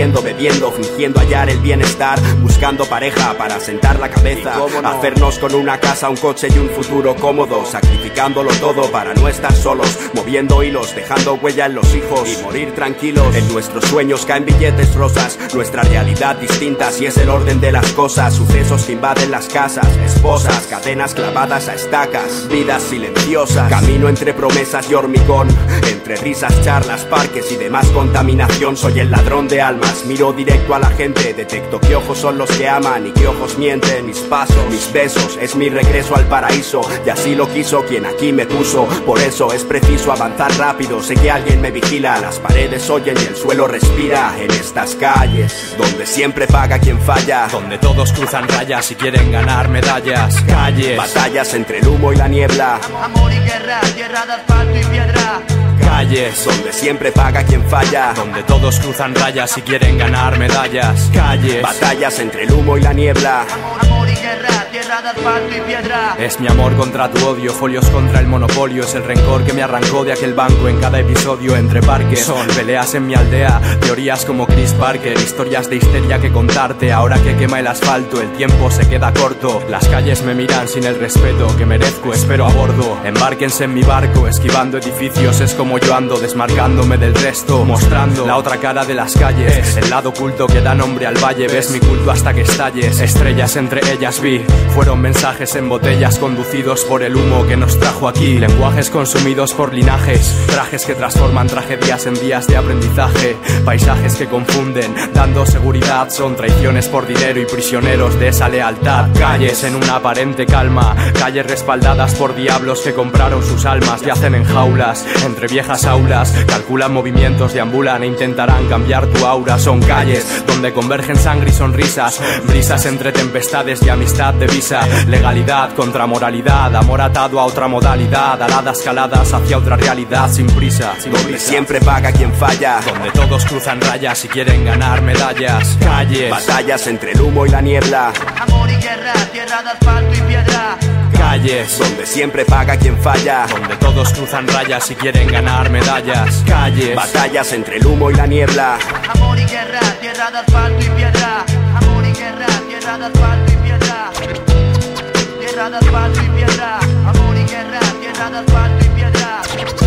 viviendo, fingiendo hallar el bienestar, buscando pareja para sentar la cabeza, hacernos con una casa, un coche y un futuro cómodo, sacrificándolo todo para no estar solos, moviendo hilos, dejando huella en los hijos y morir tranquilos. En nuestros sueños caen billetes rosas, nuestra realidad distinta si es el orden de las cosas, sucesos que invaden las casas, esposas, cadenas clavadas a estacas, vidas silenciosas, camino entre promesas y hormigón, entre risas, charlas, parques y demás contaminación. Soy el ladrón de almas, miro directo a la gente, detecto qué ojos son los que aman y qué ojos mienten. Mis pasos, mis besos, es mi regreso al paraíso, y así lo quiso quien aquí me puso. Por eso es preciso avanzar rápido, sé que alguien me vigila, las paredes oyen y el suelo respira. En estas calles, donde siempre paga quien falla, donde todos cruzan rayas y quieren ganar medallas. Calles, batallas entre el humo y la niebla. Amor y guerra, tierra de asfalto y piedra. Calles, donde siempre paga quien falla, donde todos cruzan rayas y quieren ganar medallas. Calles, batallas entre el humo y la niebla. Amor y guerra, tierra de asfalto y piedra. Es mi amor contra tu odio, folios contra el monopolio. Es el rencor que me arrancó de aquel banco en cada episodio entre parques. Son peleas en mi aldea, teorías como Chris Parker, historias de histeria que contarte. Ahora que quema el asfalto, el tiempo se queda corto. Las calles me miran sin el respeto que merezco, espero a bordo. Embárquense en mi barco, esquivando edificios. Es como yo ando, desmarcándome del resto, mostrando la otra cara de las calles, el lado oculto que da nombre al valle. Ves mi culto hasta que estalles, estrellas entre ellas vi. Fueron mensajes en botellas conducidos por el humo que nos trajo aquí. Lenguajes consumidos por linajes, trajes que transforman tragedias en días de aprendizaje. Paisajes que confunden, dando seguridad. Son traiciones por dinero y prisioneros de esa lealtad. Calles en una aparente calma, calles respaldadas por diablos que compraron sus almas. Yacen en jaulas, entre viejas aulas, calculan movimientos, deambulan e intentarán cambiar tu aura. Son calles donde convergen sangre y sonrisas, brisas entre tempestades y amistad de visa. Legalidad contra moralidad, amor atado a otra modalidad, aladas caladas hacia otra realidad sin prisa, donde siempre paga quien falla, donde todos cruzan rayas y quieren ganar medallas. Calles, batallas entre el humo y la niebla. Amor y guerra, tierra de asfalto y piedra. Calles, donde siempre paga quien falla, donde todos cruzan rayas y quieren ganar medallas. Calles, batallas entre el humo y la niebla. Amor y guerra, tierra de asfalto y piedra. Amor y guerra, tierra de asfalto y piedra. Tierra de asfalto y piedra. Amor y guerra, tierra de asfalto y piedra.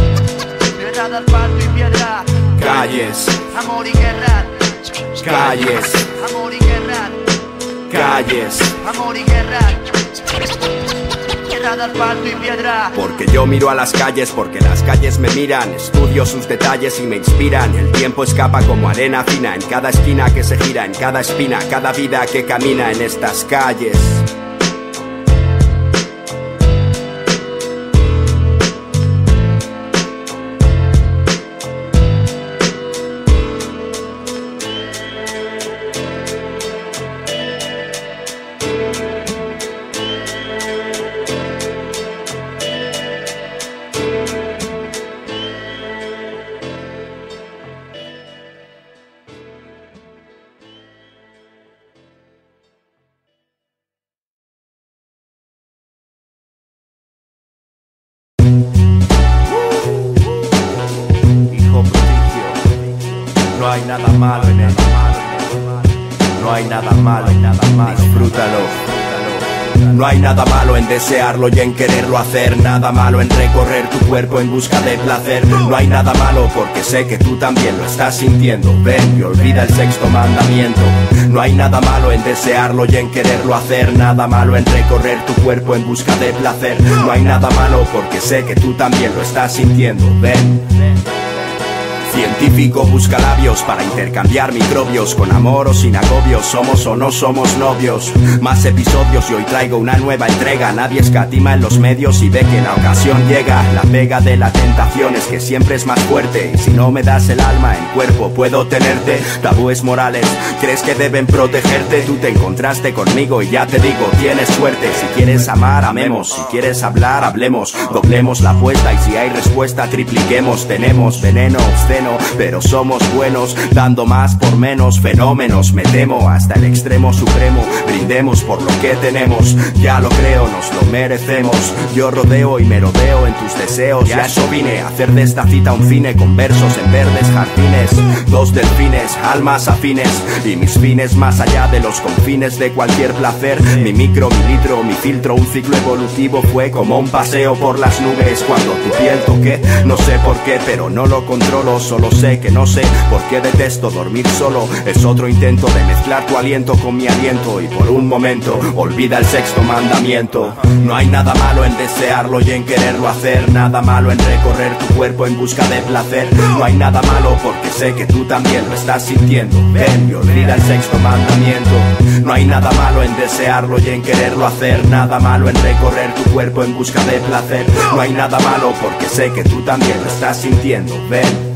Tierra de asfalto y piedra. Calles, amor y guerra. Calles, amor y guerra. Calles, amor y guerra. Tierra de asfalto y piedra. Porque yo miro a las calles, porque las calles me miran. Estudio sus detalles y me inspiran. El tiempo escapa como arena fina en cada esquina que se gira, en cada espina, cada vida que camina en estas calles. No hay nada malo en él. No hay nada malo, disfrútalo. No hay nada malo en desearlo y en quererlo hacer. Nada malo en recorrer tu cuerpo en busca de placer. No hay nada malo porque sé que tú también lo estás sintiendo. Ven y olvida el sexto mandamiento. No hay nada malo en desearlo y en quererlo hacer. Nada malo en recorrer tu cuerpo en busca de placer. No hay nada malo porque sé que tú también lo estás sintiendo. Ven. Científico busca labios para intercambiar microbios. Con amor o sin agobios, somos o no somos novios. Más episodios y hoy traigo una nueva entrega. Nadie escatima en los medios y ve que la ocasión llega. La pega de la tentación es que siempre es más fuerte. Y si no me das el alma, en cuerpo puedo tenerte. Tabúes morales, crees que deben protegerte. Tú te encontraste conmigo y ya te digo, tienes suerte. Si quieres amar, amemos. Si quieres hablar, hablemos. Doblemos la apuesta y si hay respuesta, tripliquemos. Tenemos veneno, usted ajeno, pero somos buenos, dando más por menos. Fenómenos, me temo, hasta el extremo supremo. Brindemos por lo que tenemos, ya lo creo, nos lo merecemos. Yo rodeo y merodeo en tus deseos, y a eso vine, a hacer de esta cita un cine con versos en verdes jardines. Dos delfines, almas afines, y mis fines más allá de los confines de cualquier placer. Mi micro, mi litro, mi filtro, un ciclo evolutivo fue como un paseo por las nubes. Cuando tu piel toqué, no sé por qué, pero no lo controlo. Solo sé que no sé por qué detesto dormir solo. Es otro intento de mezclar tu aliento con mi aliento, y por un momento olvida el sexto mandamiento. No hay nada malo en desearlo y en quererlo hacer, nada malo en recorrer tu cuerpo en busca de placer. No hay nada malo porque sé que tú también lo estás sintiendo. Ven y olvida el sexto mandamiento. No hay nada malo en desearlo y en quererlo hacer, nada malo en recorrer tu cuerpo en busca de placer. No hay nada malo porque sé que tú también lo estás sintiendo. Ven.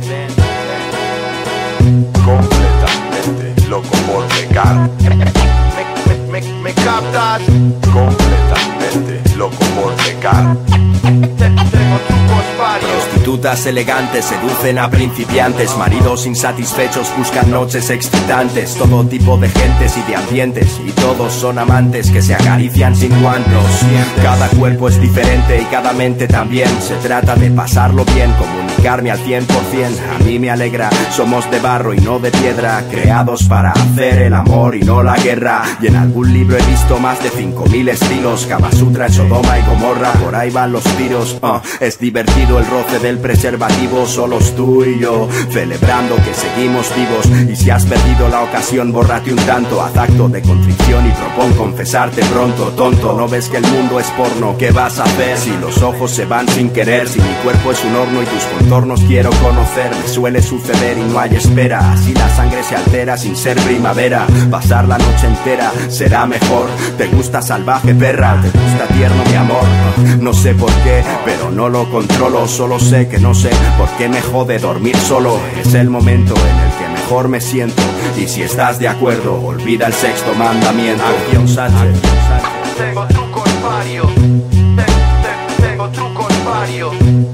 Completamente loco por pecar. Me captas. Completamente loco por pecar. Tengo trucos varios. Prostitutas elegantes seducen a principiantes, maridos insatisfechos buscan noches excitantes. Todo tipo de gentes y de ambientes, y todos son amantes que se acarician sin guantes. Cada cuerpo es diferente y cada mente también. Se trata de pasarlo bien, comunicarme al 100%. A mí me alegra, somos de barro y no de piedra, creados para hacer el amor y no la guerra. Y en algún libro he visto más de 5000 estilos, Kama Sutra, Sodoma y Gomorra, por ahí van los tiros. Es divertido el roce del preservativo, solos tú y yo, celebrando que seguimos vivos. Y si has perdido la ocasión, bórrate un tanto, haz acto de contrición y propón confesarte pronto. Tonto, ¿no ves que el mundo es porno? ¿Qué vas a hacer si los ojos se van sin querer? Si mi cuerpo es un horno y tus contornos quiero conocer. Me suele suceder y no hay espera, así la sangre se altera sin ser primavera. Pasar la noche entera será mejor. ¿Te gusta salvaje, perra? ¿Te gusta tierno, mi amor? No sé por qué, pero no lo controlo. Solo sé que no sé por qué me jode dormir solo. Es el momento en el que mejor me siento, y si estás de acuerdo, olvida el sexto mandamiento. Acción Sánchez. Tengo trucos varios. Tengo trucos varios.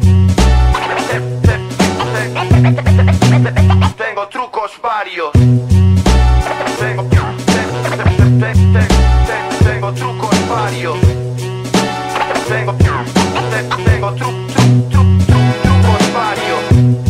Tengo trucos varios. Tengo trucos varios. Tengo trucos varios.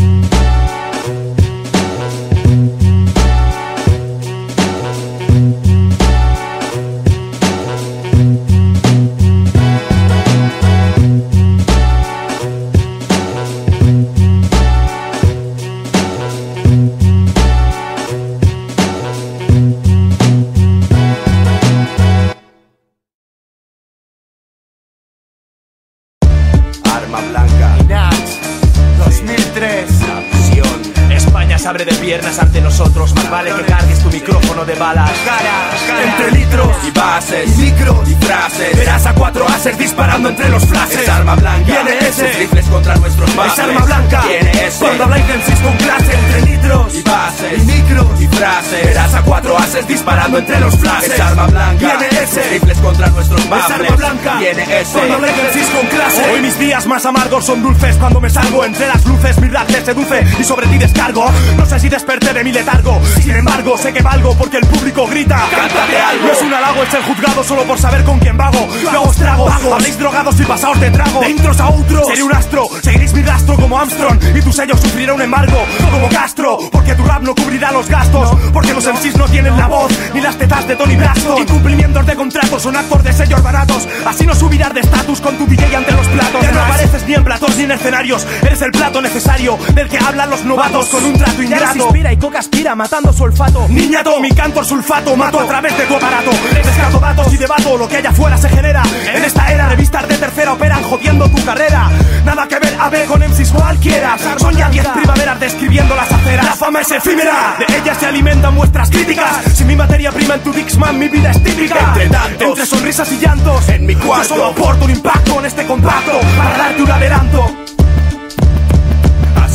Arma blanca. Nach, 2003. Acción. España se abre de piernas ante nosotros. Más vale que cargues tu micrófono de balas. Entre litros Y bases, y micros y frases. verás a 4 ases disparando entre los flashes. Es arma blanca. Viene ese. Sus rifles contra nuestros bases. Es arma blanca. Viene ese. Cuando habla intensis con clase. Entre litros Y bases, y micros y frases. verás a 4 ases disparando entre los flashes. Es arma blanca. Viene ese. Sus rifles contra nuestros Es bases. arma blanca. Viene ese. Cuando habla intensis con clase. Hoy mis días más amargos son dulces cuando me salgo entre las luces. Mi rap te seduce y sobre ti descargo. No sé si desperté de mi letargo, sin embargo sé que valgo porque el público grita. Cántate algo. No es un halago el ser juzgado solo por saber con quién vago. Yo hago estragos, habléis drogados y pasaos de trago. De intros a outros, seré un astro, seguiréis mi rastro como Armstrong. Y tu sello sufrirá un embargo como Castro. Porque tu rap no cubrirá los gastos, porque los MCs no tienen la voz ni las tetas de Tony Braxton. Incumplimientos de contratos son actos de sellos baratos. Así no subirás de estatus con tu DJ ante los platos. Ya no apareces ni en platos ni en escenarios. Eres el plato necesario del que hablan los novatos con un trato ingrato. Inspira y coca aspira matando su olfato. Niñato, mi canto sulfato mato a través de tu aparato. Descarto datos y debato lo que allá afuera se genera. En esta era revistas de tercera operan jodiendo tu carrera. Nada que ver a ver con MCs cualquiera. Son ya 10 primaveras describiendo las aceras. La fama es efímera, de ella se alimentan vuestras críticas. Si mi materia prima en tu Dixman, mi vida es típica. Entre sonrisas y llantos, en mi cuarto. yo solo aporto un impacto en este compacto para darte un adelanto.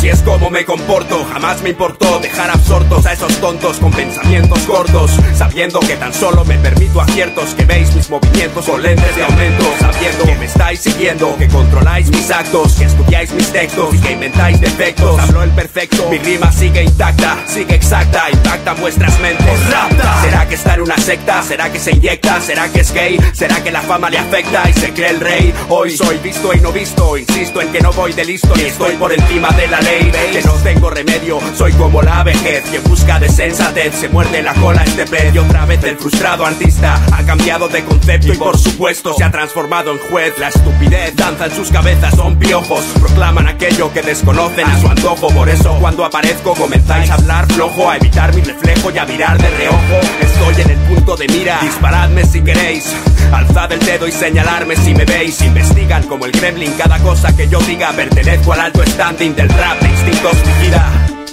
así es como me comporto. Jamás me importó dejar absortos a esos tontos con pensamientos gordos, sabiendo que tan solo me permito aciertos, que veis mis movimientos con lentes de aumento, sabiendo que me estáis siguiendo, que controláis mis actos, que estudiáis mis textos y que inventáis defectos. Hablo el perfecto, mi rima sigue intacta, sigue exacta, impacta vuestras mentes. ¿Será que está en una secta? ¿Será que se inyecta? ¿Será que es gay? ¿Será que la fama le afecta y se cree el rey? Hoy soy visto y no visto, insisto en que no voy de listo ni estoy por encima de la ley, que no tengo remedio, soy como la vejez, que en busca de sensatez se muerde la cola este pez. Y otra vez el frustrado artista ha cambiado de concepto y por supuesto se ha transformado en juez. La estupidez danza en sus cabezas, son piojos, proclaman aquello que desconocen a su antojo. Por eso cuando aparezco comenzáis a hablar flojo, a evitar mi reflejo y a mirar de reojo. Estoy en el punto de mira, disparadme si queréis, alzad el dedo y señalarme si me veis. Investigan como el gremlin cada cosa que yo diga, pertenezco al alto standing del rap de instintos suicida.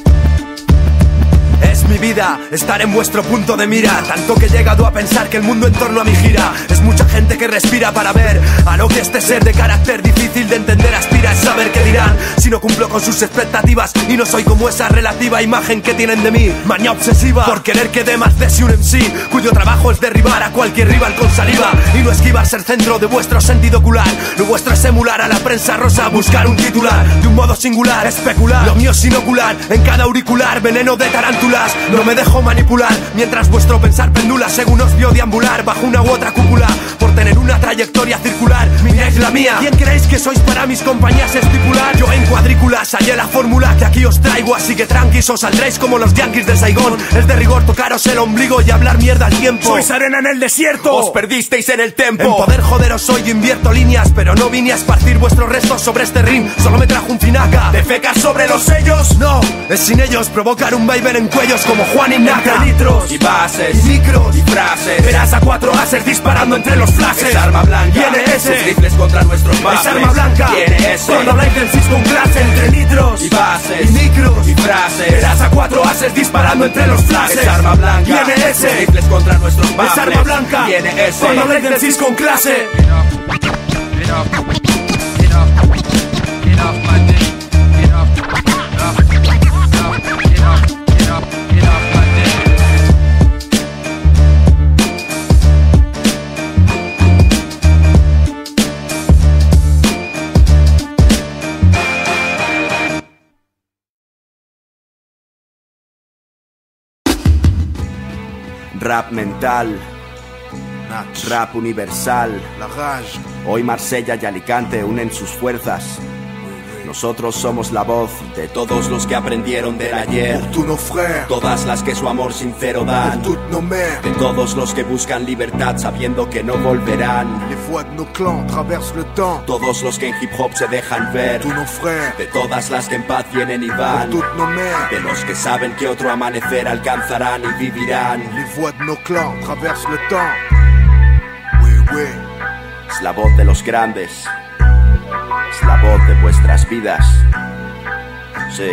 Es mi vida estar en vuestro punto de mira, tanto que he llegado a pensar que el mundo en torno a mí gira. Es mucha gente que respira para ver a lo que este ser de carácter difícil de entender aspira. Es saber qué dirán si no cumplo con sus expectativas y no soy como esa relativa imagen que tienen de mí. Manía obsesiva por querer que dé más de si un MC, cuyo trabajo es derribar a cualquier rival con saliva y no esquivar ser centro de vuestro sentido ocular. Lo vuestro es emular a la prensa rosa, buscar un titular de un modo singular, especular. Lo mío es inocular en cada auricular veneno de tarántulas. No me dejo manipular mientras vuestro pensar pendula, según os vio deambular bajo una u otra cúpula. Por tener una trayectoria circular, miráis la mía. ¿Quién creéis que sois para mis compañías estipular? Yo en cuadrículas hallé la fórmula que aquí os traigo, así que tranquis os saldréis como los yanquis de Saigón. Es de rigor tocaros el ombligo y hablar mierda al tiempo. Sois arena en el desierto, os perdisteis en el tempo. En poder joderos hoy invierto líneas, pero no vine a esparcir vuestros restos sobre este ring. Solo me trajo un finaca de fecas sobre los sellos. No, es sin ellos provocar un vaivén en cuellos como Juan y Naka. Entre litros y bases y micros y frases, verás a 4 ases disparando entre los flashes. Es arma blanca, viene ese, sus rifles contra nuestros bases. Es arma blanca, viene ese, cuando habláis del cis con clase. Entre litros y bases y micros y frases, verás a 4 ases disparando entre los flashes. Es arma blanca, viene ese, sus rifles contra nuestros bases. Es arma blanca, viene ese, cuando habláis del cis con clase. Rap mental, rap universal. Hoy Marsella y Alicante unen sus fuerzas. Nosotros somos la voz de todos los que aprendieron del ayer, todas las que su amor sincero dan, de todos los que buscan libertad sabiendo que no volverán, todos los que en hip hop se dejan ver, de todas las que en paz vienen y van, de los que saben que otro amanecer alcanzarán y vivirán. Es la voz de los grandes, es la voz de vuestras vidas. Sí.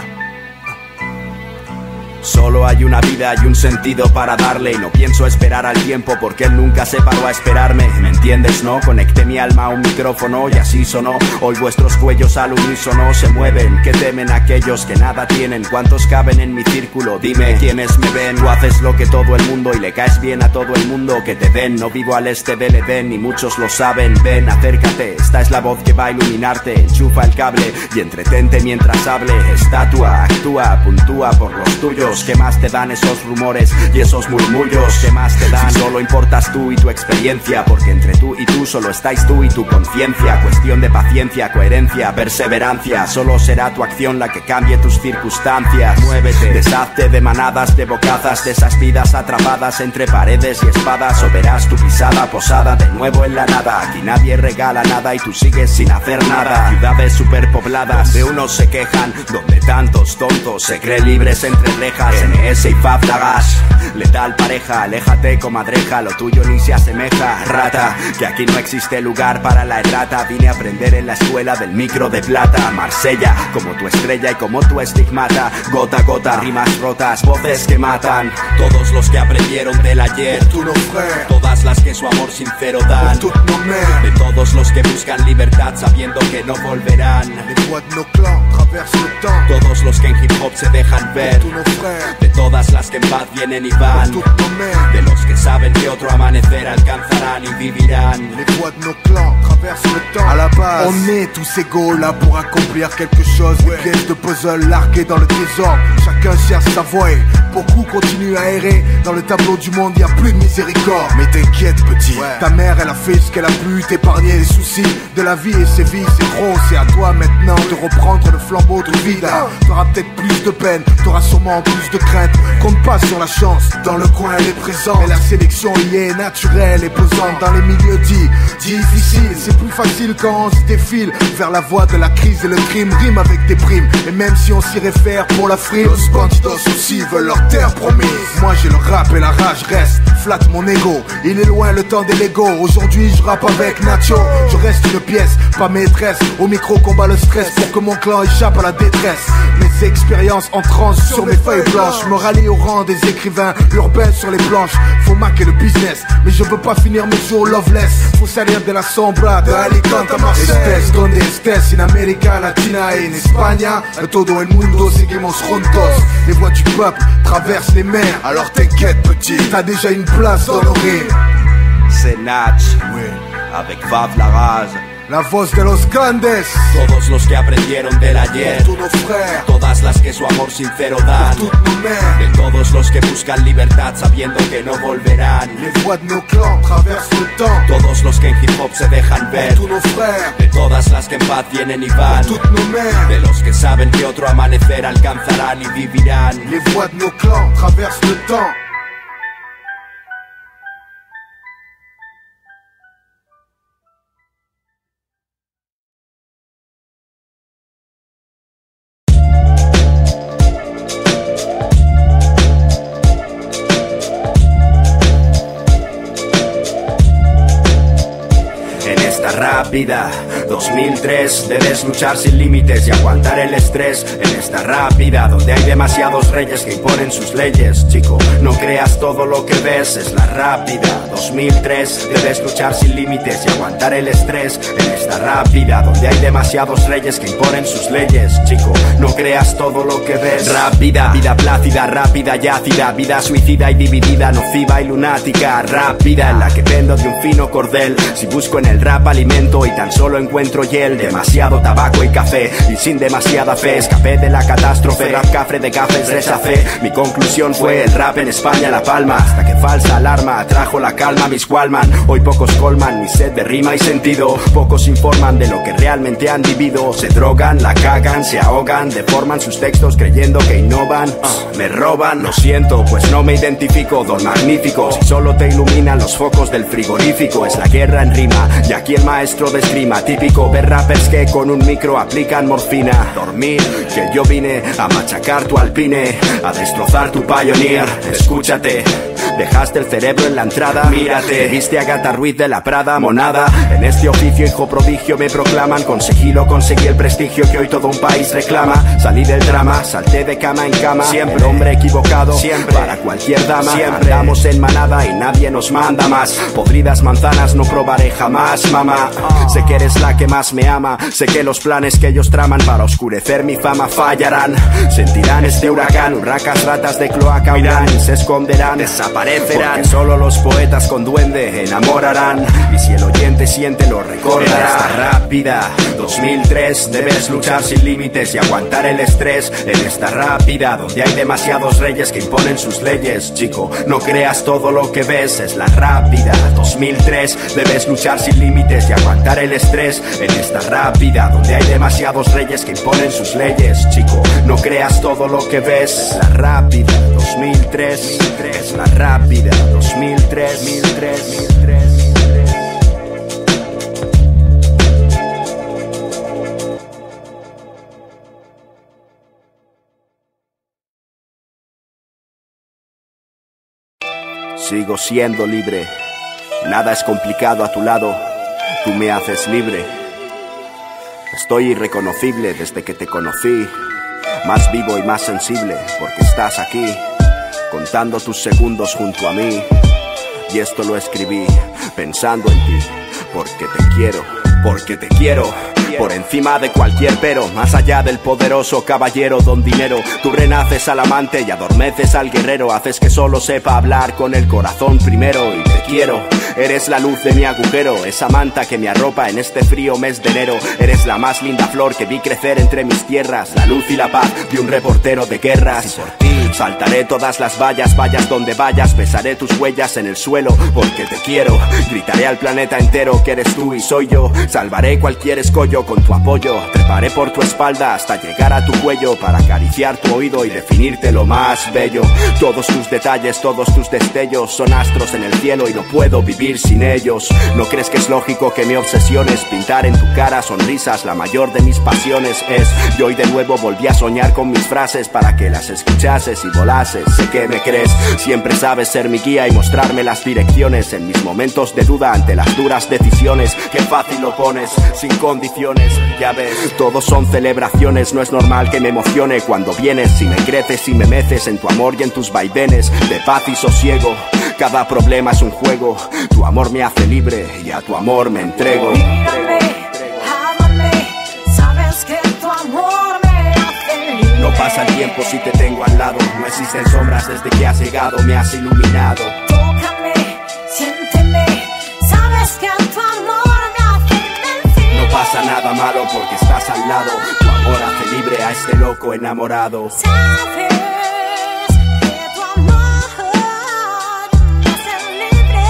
Solo hay una vida y un sentido para darle, y no pienso esperar al tiempo porque él nunca se paró a esperarme. ¿Me entiendes, no? Conecté mi alma a un micrófono y así sonó. Hoy vuestros cuellos al unísono se mueven. ¿Qué temen aquellos que nada tienen? ¿Cuántos caben en mi círculo? Dime quiénes me ven. Tú haces lo que todo el mundo y le caes bien a todo el mundo. Que te den, no vivo al este del Edén y muchos lo saben. Ven, acércate, esta es la voz que va a iluminarte. Enchufa el cable y entretente mientras hable. Estatua, actúa, puntúa por los tuyos. ¿Qué más te dan esos rumores y esos murmullos? ¿Qué más te dan? Solo importas tú y tu experiencia, porque entre tú y tú solo estáis tú y tu conciencia. Cuestión de paciencia, coherencia, perseverancia. Solo será tu acción la que cambie tus circunstancias. Muévete, deshazte de manadas de bocazas, de esas vidas atrapadas entre paredes y espadas. O verás tu pisada posada de nuevo en la nada. Aquí nadie regala nada y tú sigues sin hacer nada. Ciudades superpobladas, de unos se quejan, donde tantos tontos se creen libres entre rejas. parejas, NS y Fab Dagas. Letal pareja, aléjate comadreja, lo tuyo ni se asemeja, rata, que aquí no existe lugar para la errata. Vine a aprender en la escuela del micro de plata. Marsella, como tu estrella y como tu estigmata. Gota a gota, rimas rotas, voces que matan. Todos los que aprendieron del ayer, todas las que su amor sincero dan, de todos los que buscan libertad sabiendo que no volverán, todos los que en hip hop se dejan ver, de todas las que en paz vienen y van, de los que saben que otro amanecer alcanzarán y vivirán. À la base, on est tous égaux là pour accomplir quelque chose. Des pièces de puzzle larguées dans le désordre. Chacun cherche sa voie et beaucoup continuent à errer. Dans le tableau du monde, y a plus de miséricorde. Mais t'inquiète petit, ta mère elle a fait ce qu'elle a pu. T'épargner les soucis de la vie et ses vies. C'est trop, c'est à toi maintenant de reprendre le flambeau de vie. T'auras peut-être plus de peine, t'auras sûrement plus de crainte. Compte pas sur la chance, dans le coin elle est présente. Mais la sélection y est naturelle et pesante. Dans les milieux dits difficiles, c'est plus facile quand on se défile vers la voie de la crise et le crime rime avec des primes. Et même si on s'y réfère pour la frime, los bandidos aussi veulent leur terre promise. Moi j'ai le rap et la rage reste, flatte mon ego. Il est loin le temps des Lego. Aujourd'hui je rappe avec Nacho. Je reste une pièce, pas maîtresse. Au micro combat le stress pour que mon clan échappe à la détresse. Mes expériences en transe sur mes feuilles blanches. Me rallie au rang des écrivains urbains sur les planches. Faut maquer le business, mais je veux pas finir mes jours loveless. Faut salir de la sombra, de Alicante a Marseille. Estés donde estés, en América Latina et en España, de todo el mundo seguimos juntos. Les voix du peuple traversent les mers. Alors t'inquiète petit, t'as déjà une place dans nos rimes. C'est Nach, avec Fab Dagas. La voz de los grandes, todos los que aprendieron del ayer, todas las que su amor sincero dan, de todos los que buscan libertad sabiendo que no volverán, les voix de nos clans traversent le temps, todos los que en hip hop se dejan ver, de todas las que en paz vienen y van, de los que saben que otro amanecer alcanzarán y vivirán, les voix de nos clans traversent le temps. Rápida, 2003, debes luchar sin límites y aguantar el estrés. En esta rápida, donde hay demasiados reyes que imponen sus leyes. Chico, no creas todo lo que ves, es la rápida. 2003, debes luchar sin límites y aguantar el estrés. En esta rápida, donde hay demasiados reyes que imponen sus leyes. Chico, no creas todo lo que ves. Rápida, vida plácida, rápida y ácida, vida suicida y dividida, nociva y lunática. Rápida, en la que pendo de un fino cordel. Si busco en el rap alimento y tan solo encuentro hiel, demasiado tabaco y café y sin demasiada fe, escapé de la catástrofe, rap cafre de gafes rechacé. Mi conclusión fue el rap en España la palma, hasta que falsa alarma trajo la calma. Mis Wallman, hoy pocos colman mi sed de rima y sentido, pocos informan de lo que realmente han vivido. Se drogan, la cagan, se ahogan, deforman sus textos creyendo que innovan. Me roban, lo siento, pues no me identifico. Don magnífico, si solo te iluminan los focos del frigorífico. Es la guerra en rima y aquí el maestro de esgrima. Típico ver rappers que con un micro aplican morfina. Dormir, que yo vine a machacar tu alpine, a destrozar tu pioneer. Escúchate, dejaste el cerebro en la entrada. Mírate, viste a Agatha Ruiz de la Prada, monada. En este oficio hijo prodigio me proclaman. Conseguí el prestigio que hoy todo un país reclama. Salí del drama, salté de cama en cama. Siempre hombre equivocado, siempre para cualquier dama. Siempre andamos en manada y nadie nos manda más. Podridas manzanas no probaré jamás, mamá. Sé que eres la que más me ama. Sé que los planes que ellos traman para oscurecer mi fama fallarán. Sentirán este huracán, urracas, ratas de cloaca huirán y se esconderán, desaparecerán. Porque solo los poetas con duende enamorarán. Y si el oyente siente lo recordará. En esta rápida 2003 debes luchar sin límites y aguantar el estrés. En esta rápida donde hay demasiados reyes que imponen sus leyes. Chico, no creas todo lo que ves, es la rápida 2003 debes luchar sin límites y aguantar el estrés. En esta rápida donde hay demasiados reyes que imponen sus leyes. Chico, no creas todo lo que ves, es la rápida 2003, es la rápida 2003. Sigo siendo libre. Nada es complicado a tu lado. Tú me haces libre. Estoy irreconocible desde que te conocí. Más vivo y más sensible porque estás aquí, contando tus segundos junto a mí. Y esto lo escribí pensando en ti, porque te quiero, porque te quiero. Por encima de cualquier pero, más allá del poderoso caballero don dinero, tú renaces al amante y adormeces al guerrero. Haces que solo sepa hablar con el corazón primero. Y te quiero, eres la luz de mi agujero, esa manta que me arropa en este frío mes de enero. Eres la más linda flor que vi crecer entre mis tierras, la luz y la paz de un reportero de guerras. Y por ti saltaré todas las vallas, vayas donde vayas, besaré tus huellas en el suelo, porque te quiero. Gritaré al planeta entero que eres tú y soy yo. Salvaré cualquier escollo con tu apoyo. Treparé por tu espalda hasta llegar a tu cuello, para acariciar tu oído y definirte lo más bello. Todos tus detalles, todos tus destellos son astros en el cielo y no puedo vivir sin ellos. ¿No crees que es lógico que mi obsesión es pintar en tu cara sonrisas? La mayor de mis pasiones es, y hoy de nuevo volví a soñar con mis frases para que las escuchases y volases. Sé que me crees, siempre sabes ser mi guía y mostrarme las direcciones en mis momentos de duda ante las duras decisiones. Qué fácil lo pones, sin condiciones. Ya ves, todos son celebraciones. No es normal que me emocione cuando vienes. Si me creces y me meces en tu amor y en tus vaivenes de paz y sosiego. Cada problema es un juego. Tu amor me hace libre y a tu amor me entrego. Mírame, háblame, sabes que tu amor me hace libre. No pasa el tiempo si te tengo al lado. No existen sombras desde que has llegado, me has iluminado. Tócame, siénteme, sabes que tu amor me hace invencible. No pasa nada malo porque estás al lado. Tu amor hace libre a este loco enamorado. Sabes que tu amor me hace libre.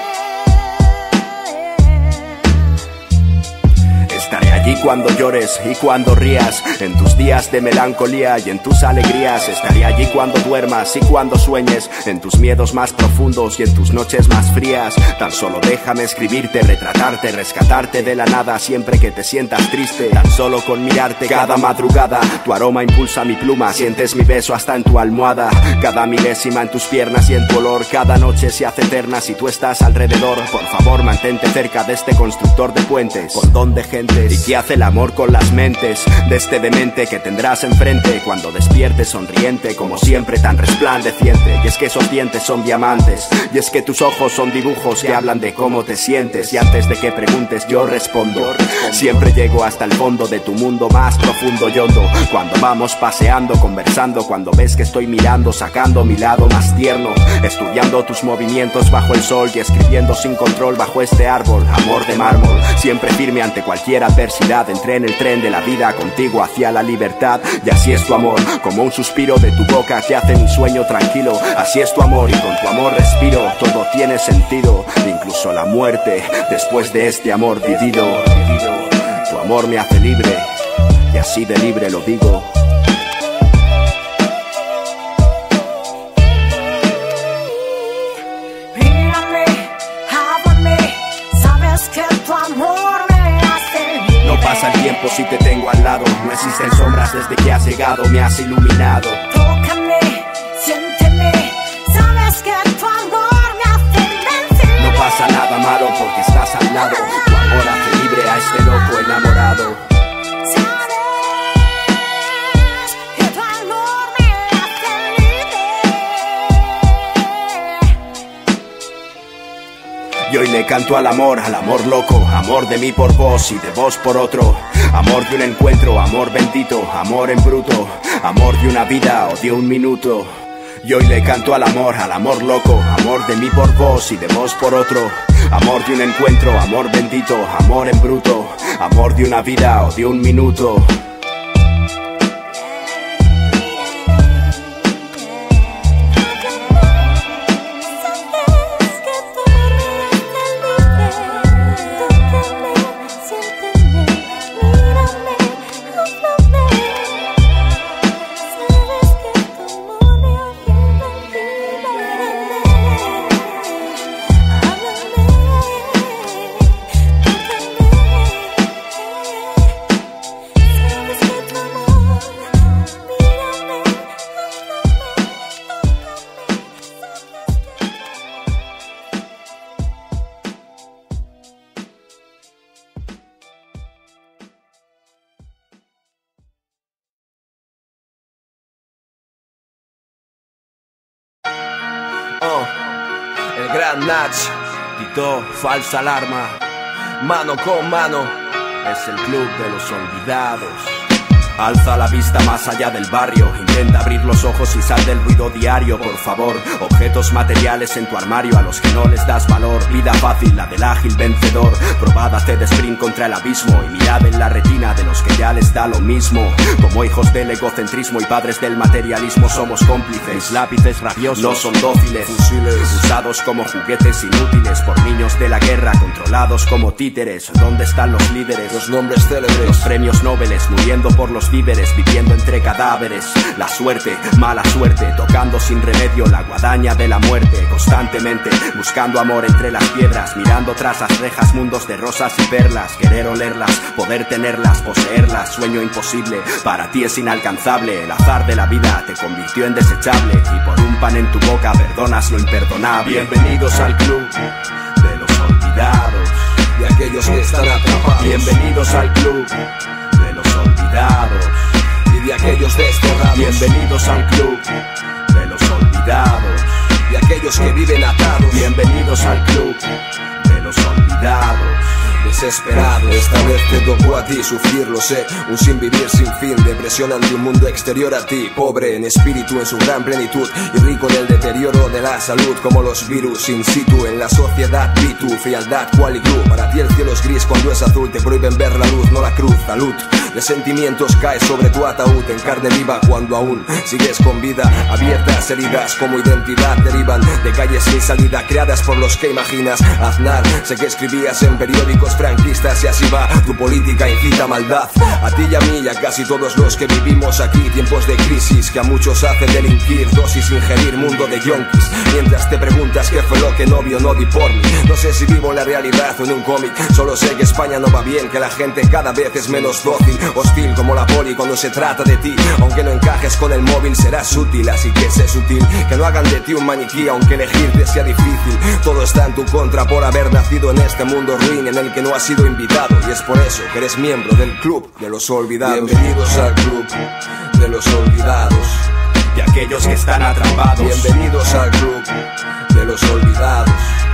Estaré allí cuando llores y cuando rías, en tus días de melancolía y en tus alegrías. Estaré allí cuando duermas y cuando sueñes, en tus miedos más profundos y en tus noches más frías. Tan solo déjame escribirte, retratarte, rescatarte de la nada siempre que te sientas triste. Tan solo con mirarte cada madrugada, tu aroma impulsa mi pluma, sientes mi beso hasta en tu almohada. Cada milésima en tus piernas y en tu olor, cada noche se hace eterna si tú estás alrededor. Por favor mantente cerca de este constructor de puentes, con don de gentes, y que hace el amor con las mentes de este demente que tendrás enfrente cuando despiertes sonriente, como siempre tan resplandeciente. Y es que esos dientes son diamantes, y es que tus ojos son dibujos que hablan de cómo te sientes. Y antes de que preguntes yo respondo, siempre llego hasta el fondo de tu mundo más profundo y hondo. Cuando vamos paseando, conversando, cuando ves que estoy mirando, sacando mi lado más tierno, estudiando tus movimientos bajo el sol y escribiendo sin control bajo este árbol. Amor de mármol, siempre firme ante cualquier adversidad. Entré en el tren de la vida contigo hacia la libertad. Y así es tu amor, como un suspiro de tu boca que hace mi sueño tranquilo. Así es tu amor y con tu amor respiro. Todo tiene sentido, incluso la muerte después de este amor vivido. Tu amor me hace libre y así de libre lo digo. Mírame, háblame, sabes que tu amor me hace libre. No pasa el tiempo si te tengo al lado. No existen sombras desde que has llegado, me has iluminado. Tócame, siénteme, sabes que tu amor me hace invencible. No pasa nada malo porque estás al lado. Tu amor hace libre a este loco enamorado. Sabes que tu amor me hace libre. Y hoy le canto al amor loco. Amor de mí por vos y de vos por otro. Amor de un encuentro, amor bendito, amor en bruto. Amor de una vida o de un minuto. Y hoy le canto al amor loco. Amor de mí por vos y de vos por otro. Amor de un encuentro, amor bendito, amor en bruto. Amor de una vida o de un minuto. gran Nach, Tito, falsa alarma, mano con mano, es el club de los olvidados. Alza la vista más allá del barrio, intenta abrir los ojos y sal del ruido diario, por favor. Objetos materiales en tu armario a los que no les das valor. Vida fácil, la del ágil vencedor. Probad hacer sprint contra el abismo y mirad en la retina de los que ya les da lo mismo. Como hijos del egocentrismo y padres del materialismo somos cómplices. Mis lápices rabiosos no son dóciles, fusiles usados como juguetes inútiles por niños de la guerra, controlados como títeres. ¿Dónde están los líderes? Los nombres célebres, los premios Nobeles, muriendo por los víveres, viviendo entre cadáveres. La suerte, mala suerte, tocando sin remedio la guadaña de la muerte. Constantemente buscando amor entre las piedras, mirando tras las rejas mundos de rosas y perlas. Querer olerlas, poder tenerlas, poseerlas, sueño imposible, para ti es inalcanzable. El azar de la vida te convirtió en desechable y por un pan en tu boca perdonas lo imperdonable. Bienvenidos al club de los olvidados y aquellos que están atrapados. Bienvenidos al club de los olvidados y de aquellos desterrados. Bienvenidos al club de los olvidados y aquellos que viven atados. Bienvenidos al club de los olvidados. Desesperado, esta vez te tocó a ti sufrir, lo sé. Un sin vivir sin fin, depresión ante un mundo exterior a ti. Pobre en espíritu en su gran plenitud y rico en el deterioro de la salud. Como los virus in situ en la sociedad. Vi tu frialdad cual iglú. Para ti el cielo es gris cuando es azul. Te prohíben ver la luz, no la cruz. Salud de sentimientos cae sobre tu ataúd en carne viva cuando aún sigues con vida. Abiertas heridas como identidad derivan de calles sin salida creadas por los que imaginas. Aznar, sé que escribías en periódicos franquistas y así va, tu política incita maldad. A ti y a mí y a casi todos los que vivimos aquí, tiempos de crisis que a muchos hacen delinquir, dosis ingerir, mundo de yonkis. Mientras te preguntas qué fue lo que no vio, no di por mí. No sé si vivo en la realidad o en un cómic, solo sé que España no va bien, que la gente cada vez es menos dócil, hostil como la poli cuando se trata de ti. Aunque no encajes con el móvil serás útil, así que sé sutil, que no hagan de ti un maniquí aunque elegirte sea difícil. Todo está en tu contra por haber nacido en este mundo ruin en el que no has sido invitado, y es por eso que eres miembro del club de los olvidados. Bienvenidos al club de los olvidados y aquellos que están atrapados. Bienvenidos al club de los olvidados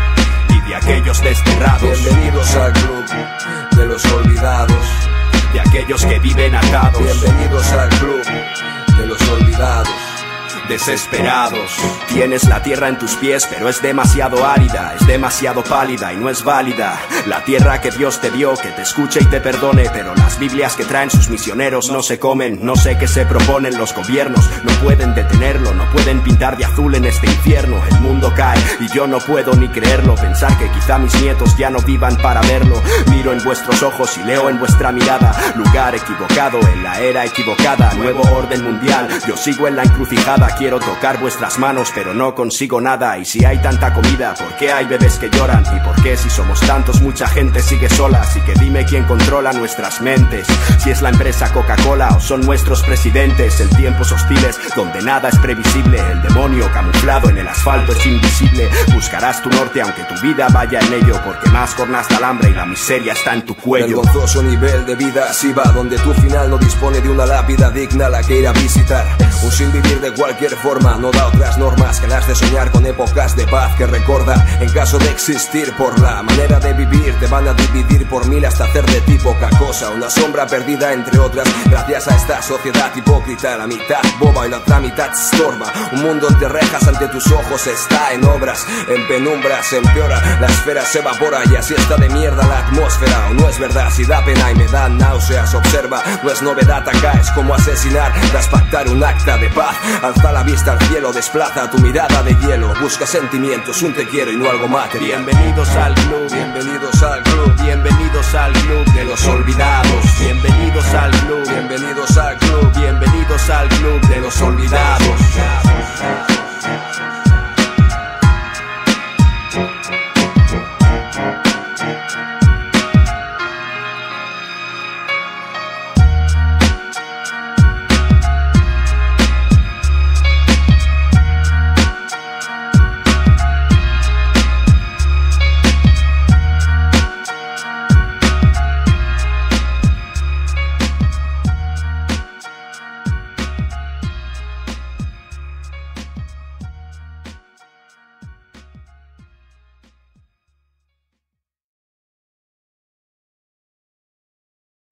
y de aquellos desterrados. Bienvenidos al club de los olvidados de aquellos que viven atados. Bienvenidos al club de los olvidados. Desesperados. Tienes la tierra en tus pies, pero es demasiado árida, es demasiado pálida y no es válida. La tierra que Dios te dio, que te escuche y te perdone, pero las Biblias que traen sus misioneros no se comen. No sé qué se proponen los gobiernos, no pueden detenerlo, no pueden pintar de azul en este infierno. El mundo cae y yo no puedo ni creerlo, pensar que quizá mis nietos ya no vivan para verlo. Miro en vuestros ojos y leo en vuestra mirada, lugar equivocado en la era equivocada, nuevo orden mundial, yo sigo en la encrucijada. Quiero tocar vuestras manos pero no consigo nada. Y si hay tanta comida, ¿por qué hay bebés que lloran? ¿Y por qué si somos tantos mucha gente sigue sola? Así que dime quién controla nuestras mentes, si es la empresa Coca-Cola o son nuestros presidentes. En tiempos hostiles donde nada es previsible, el demonio camuflado en el asfalto es invisible. Buscarás tu norte aunque tu vida vaya en ello, porque más cornas de alambre y la miseria está en tu cuello. Vergonzoso nivel de vida así va, donde tu final no dispone de una lápida digna a la que ir a visitar. Un sin vivir de cualquier forma no da otras normas que las de soñar con épocas de paz que recordar. En caso de existir por la manera de vivir, te van a dividir por mil hasta hacer de ti poca cosa. Una sombra perdida entre otras, gracias a esta sociedad hipócrita. La mitad boba y la otra mitad estorba. Un mundo entre rejas ante tus ojos está en obras, en penumbras empeora, la esfera se evapora y así está de mierda la atmósfera. O no es verdad, si da pena y me dan náuseas, observa, no es novedad acá, es como asesinar tras pactar un acta de paz. Alza la vista al cielo, desplaza tu mirada de hielo, busca sentimientos, un te quiero y no algo material. Bienvenidos al club, bienvenidos al club, bienvenidos al club de los olvidados. Bienvenidos al club, bienvenidos al club, bienvenidos al club de los olvidados.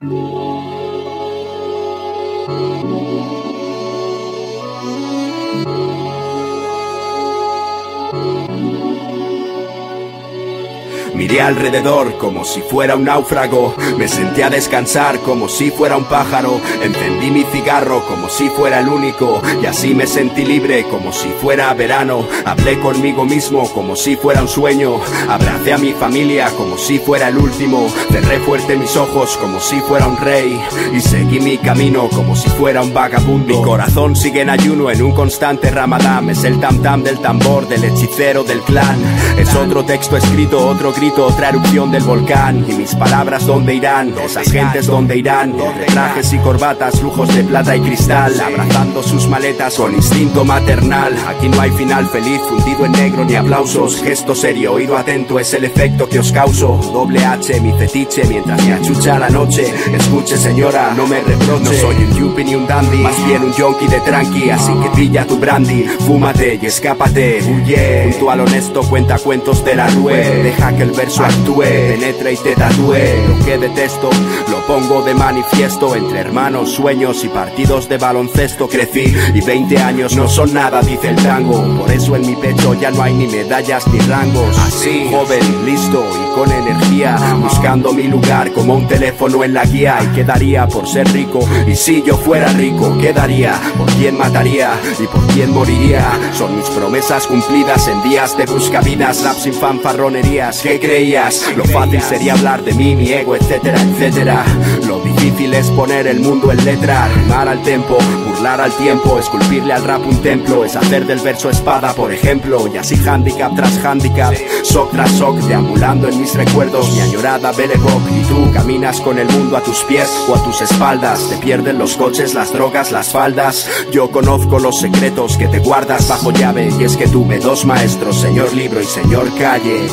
Miré alrededor como si fuera un náufrago, me senté a descansar como si fuera un pájaro, encendí mi cigarro como si fuera el único, y así me sentí libre como si fuera verano. Hablé conmigo mismo como si fuera un sueño, abracé a mi familia como si fuera el último, cerré fuerte mis ojos como si fuera un rey, y seguí mi camino como si fuera un vagabundo. Mi corazón sigue en ayuno en un constante ramadán, es el tam tam del tambor, del hechicero del clan. Es otro texto escrito, otro grito, otra erupción del volcán. Y mis palabras ¿dónde irán? Esas gentes ¿dónde irán? Entre trajes y corbatas, lujos de plata y cristal, abrazando sus maletas con instinto maternal. Aquí no hay final feliz, fundido en negro ni aplausos. Gesto serio, oído atento, es el efecto que os causo. Doble H, mi fetiche, mientras me achucha la noche. Escuche señora, no me reproche, no soy un yuppie ni un dandy, más bien un yonki de tranqui. Así que pilla tu brandy, fúmate y escápate. Huye, junto al honesto cuenta cuentos de la rue. Deja que el verso actúe, penetre y te tatúe. Lo que detesto, lo pongo de manifiesto. Entre hermanos, sueños y partidos de baloncesto crecí, y 20 años no son nada, dice el tango. Por eso en mi pecho ya no hay ni medallas ni rangos. Así, joven, listo y con energía, buscando mi lugar como un teléfono en la guía. Y quedaría por ser rico, y si yo fuera rico, quedaría por quién mataría y por quién moriría. Son mis promesas cumplidas en días de buscavidas, rap sin fanfarronerías. ¿Qué creías? Lo fácil sería hablar de mí, mi ego, etcétera, etcétera. Lo difícil es poner el mundo en letra, rimar al tempo, burlar al tiempo, esculpirle al rap un templo. Es hacer del verso espada, por ejemplo. Y así handicap tras handicap, shock tras shock, deambulando en mis recuerdos. Mi añorada Belle Époque. Y tú caminas con el mundo a tus pies o a tus espaldas. Te pierden los coches, las drogas, las faldas. Yo conozco los secretos que te guardas bajo llave. Y es que tuve dos maestros, señor libro y señor calle.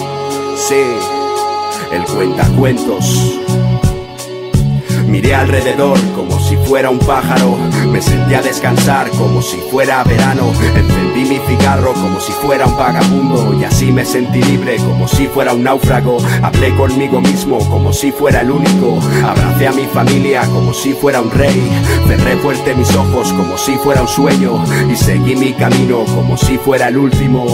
Sí, el cuentacuentos. Miré alrededor como si fuera un pájaro, me senté a descansar como si fuera verano, encendí mi cigarro como si fuera un vagabundo, y así me sentí libre como si fuera un náufrago. Hablé conmigo mismo como si fuera el único, abracé a mi familia como si fuera un rey, cerré fuerte mis ojos como si fuera un sueño, y seguí mi camino como si fuera el último.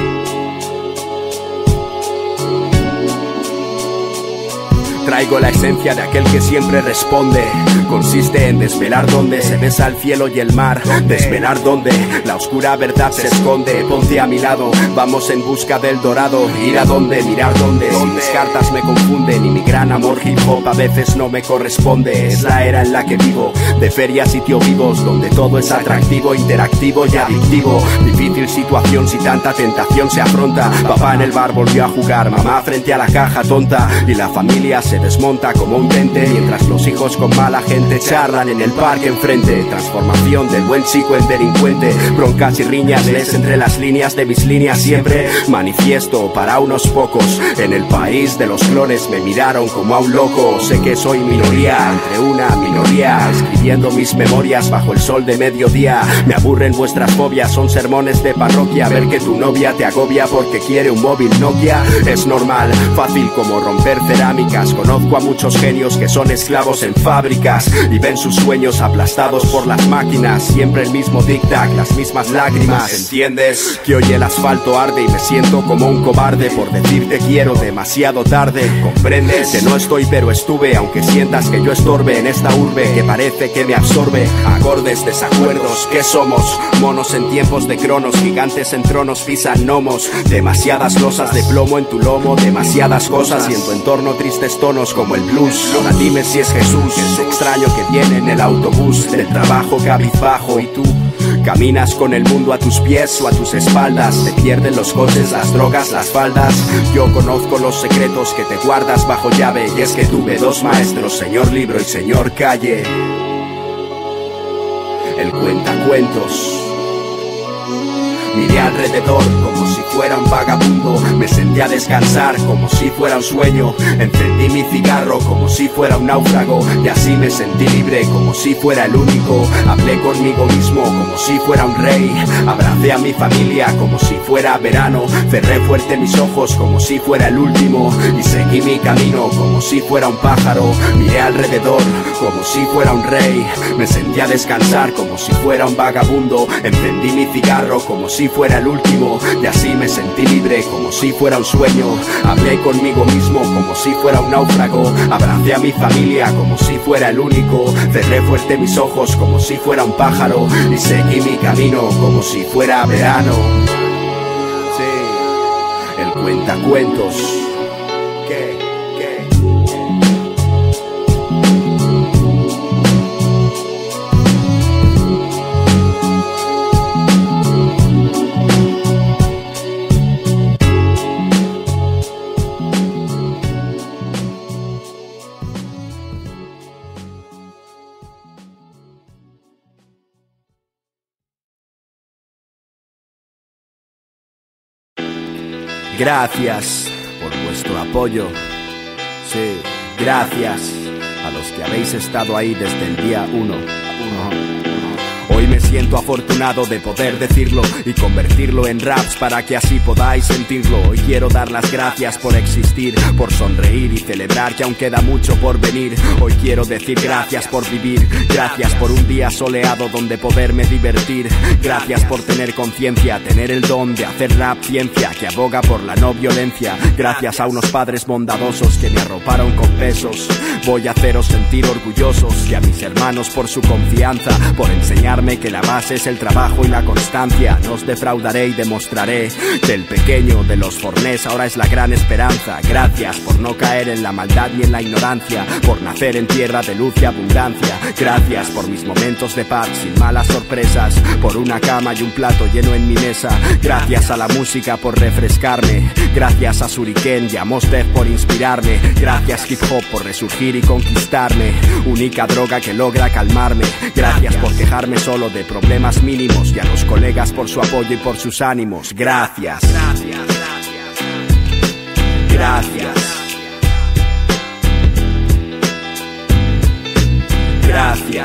Traigo la esencia de aquel que siempre responde. Consiste en desvelar dónde se besa el cielo y el mar. Desvelar dónde la oscura verdad se esconde. Ponte a mi lado, vamos en busca del dorado. Ir a dónde, mirar dónde. Si mis cartas me confunden y mi gran amor hip hop a veces no me corresponde. Es la era en la que vivo, de ferias y tío vivos, donde todo es atractivo, interactivo y adictivo. Difícil situación si tanta tentación se afronta. Papá en el bar volvió a jugar, mamá frente a la caja tonta, y la familia se desmonta como un tente, mientras los hijos con mala gente charlan en el parque enfrente. Transformación del buen chico en delincuente, broncas y riñas, lees entre las líneas de mis líneas siempre. Manifiesto para unos pocos, en el país de los clones me miraron como a un loco. Sé que soy minoría entre una minoría, escribiendo mis memorias bajo el sol de mediodía. Me aburren vuestras fobias, son sermones de parroquia. Ver que tu novia te agobia porque quiere un móvil Nokia es normal, fácil como romper cerámicas. Conozco a muchos genios que son esclavos en fábricas y ven sus sueños aplastados por las máquinas. Siempre el mismo tic-tac, las mismas lágrimas. ¿Entiendes? Que hoy el asfalto arde y me siento como un cobarde por decirte quiero demasiado tarde. ¿Comprendes? Que no estoy pero estuve, aunque sientas que yo estorbe en esta urbe que parece que me absorbe. Acordes, desacuerdos, ¿qué somos? Monos en tiempos de cronos, gigantes en tronos pisan gnomos. Demasiadas losas de plomo en tu lomo, demasiadas cosas y en tu entorno tristes tonos como el blues. Ahora dime si es Jesús, ese extraño que viene en el autobús del trabajo cabizbajo. Y tú caminas con el mundo a tus pies o a tus espaldas. Te pierden los coches, las drogas, las faldas. Yo conozco los secretos que te guardas bajo llave, y es que tuve dos maestros, señor libro y señor calle. El cuentacuentos. Miré alrededor como si fuera un vagabundo. Me senté a descansar como si fuera un sueño. Encendí mi cigarro como si fuera un náufrago. Y así me sentí libre como si fuera el único. Hablé conmigo mismo como si fuera un rey. Abracé a mi familia como si fuera verano. Cerré fuerte mis ojos como si fuera el último. Y seguí mi camino como si fuera un pájaro. Miré alrededor como si fuera un rey. Me senté a descansar como si fuera un vagabundo. Encendí mi cigarro como si fuera el último. Y así me sentí libre como si fuera un sueño. Hablé conmigo mismo como si fuera un náufrago. Abracé a mi familia como si fuera el único. Cerré fuerte mis ojos como si fuera un pájaro. Y seguí mi camino como si fuera verano. Sí, el cuentacuentos. ¿Qué? Gracias por vuestro apoyo. Sí, gracias a los que habéis estado ahí desde el día 1. Hoy me siento afortunado de poder decirlo y convertirlo en raps para que así podáis sentirlo. Hoy quiero dar las gracias por existir, por sonreír y celebrar que aún queda mucho por venir. Hoy quiero decir gracias por vivir, gracias por un día soleado donde poderme divertir. Gracias por tener conciencia, tener el don de hacer rap ciencia que aboga por la no violencia. Gracias a unos padres bondadosos que me arroparon con pesos. Voy a haceros sentir orgullosos y a mis hermanos por su confianza, por enseñarme que la base es el trabajo y la constancia. No os defraudaré y demostraré que el pequeño de los fornés ahora es la gran esperanza. Gracias por no caer en la maldad ni en la ignorancia, por nacer en tierra de luz y abundancia. Gracias por mis momentos de paz sin malas sorpresas, por una cama y un plato lleno en mi mesa. Gracias a la música por refrescarme, gracias a Suriken y a Mos Def por inspirarme. Gracias hip hop por resurgir y conquistarme, única droga que logra calmarme. Gracias por quejarme solo de problemas mínimos y a los colegas por su apoyo y por sus ánimos. Gracias. Gracias. Gracias.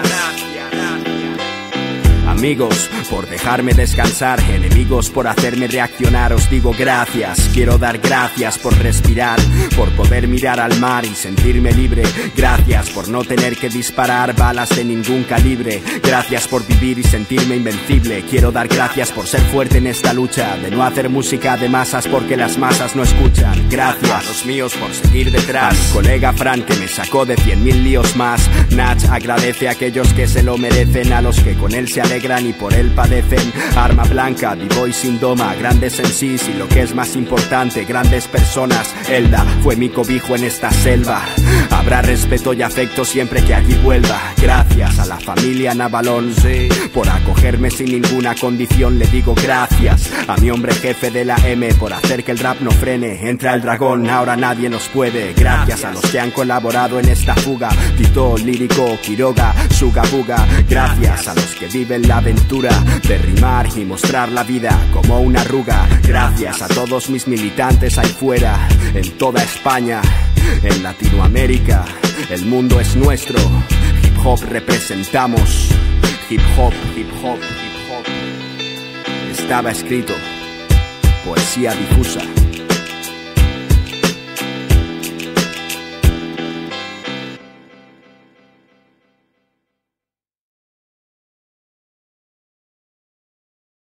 Amigos, por dejarme descansar, enemigos por hacerme reaccionar, os digo gracias. Quiero dar gracias por respirar, por poder mirar al mar y sentirme libre. Gracias por no tener que disparar balas de ningún calibre. Gracias por vivir y sentirme invencible. Quiero dar gracias por ser fuerte en esta lucha, de no hacer música de masas porque las masas no escuchan. Gracias a los míos por seguir detrás, a mi colega Fran que me sacó de 100.000 líos más. Nach agradece a aquellos que se lo merecen, a los que con él se alegran y por él padecen. Arma blanca, B-Boy sin doma, grandes en sí y lo que es más importante, grandes personas. Elda fue mi cobijo en esta selva. Habrá respeto y afecto siempre que aquí vuelva. Gracias a la familia Navalón, sí, por acogerme sin ninguna condición. Le digo gracias a mi hombre jefe de la M por hacer que el rap no frene. Entra el dragón, ahora nadie nos puede. Gracias a los que han colaborado en esta fuga, Tito, Lírico, Quiroga, Sugabuga. Gracias a los que viven la aventura de rimar y mostrar la vida como una arruga. Gracias a todos mis militantes ahí fuera, en toda España, en Latinoamérica. El mundo es nuestro, hip hop representamos. Hip hop, hip hop, hip hop. Estaba escrito, poesía difusa.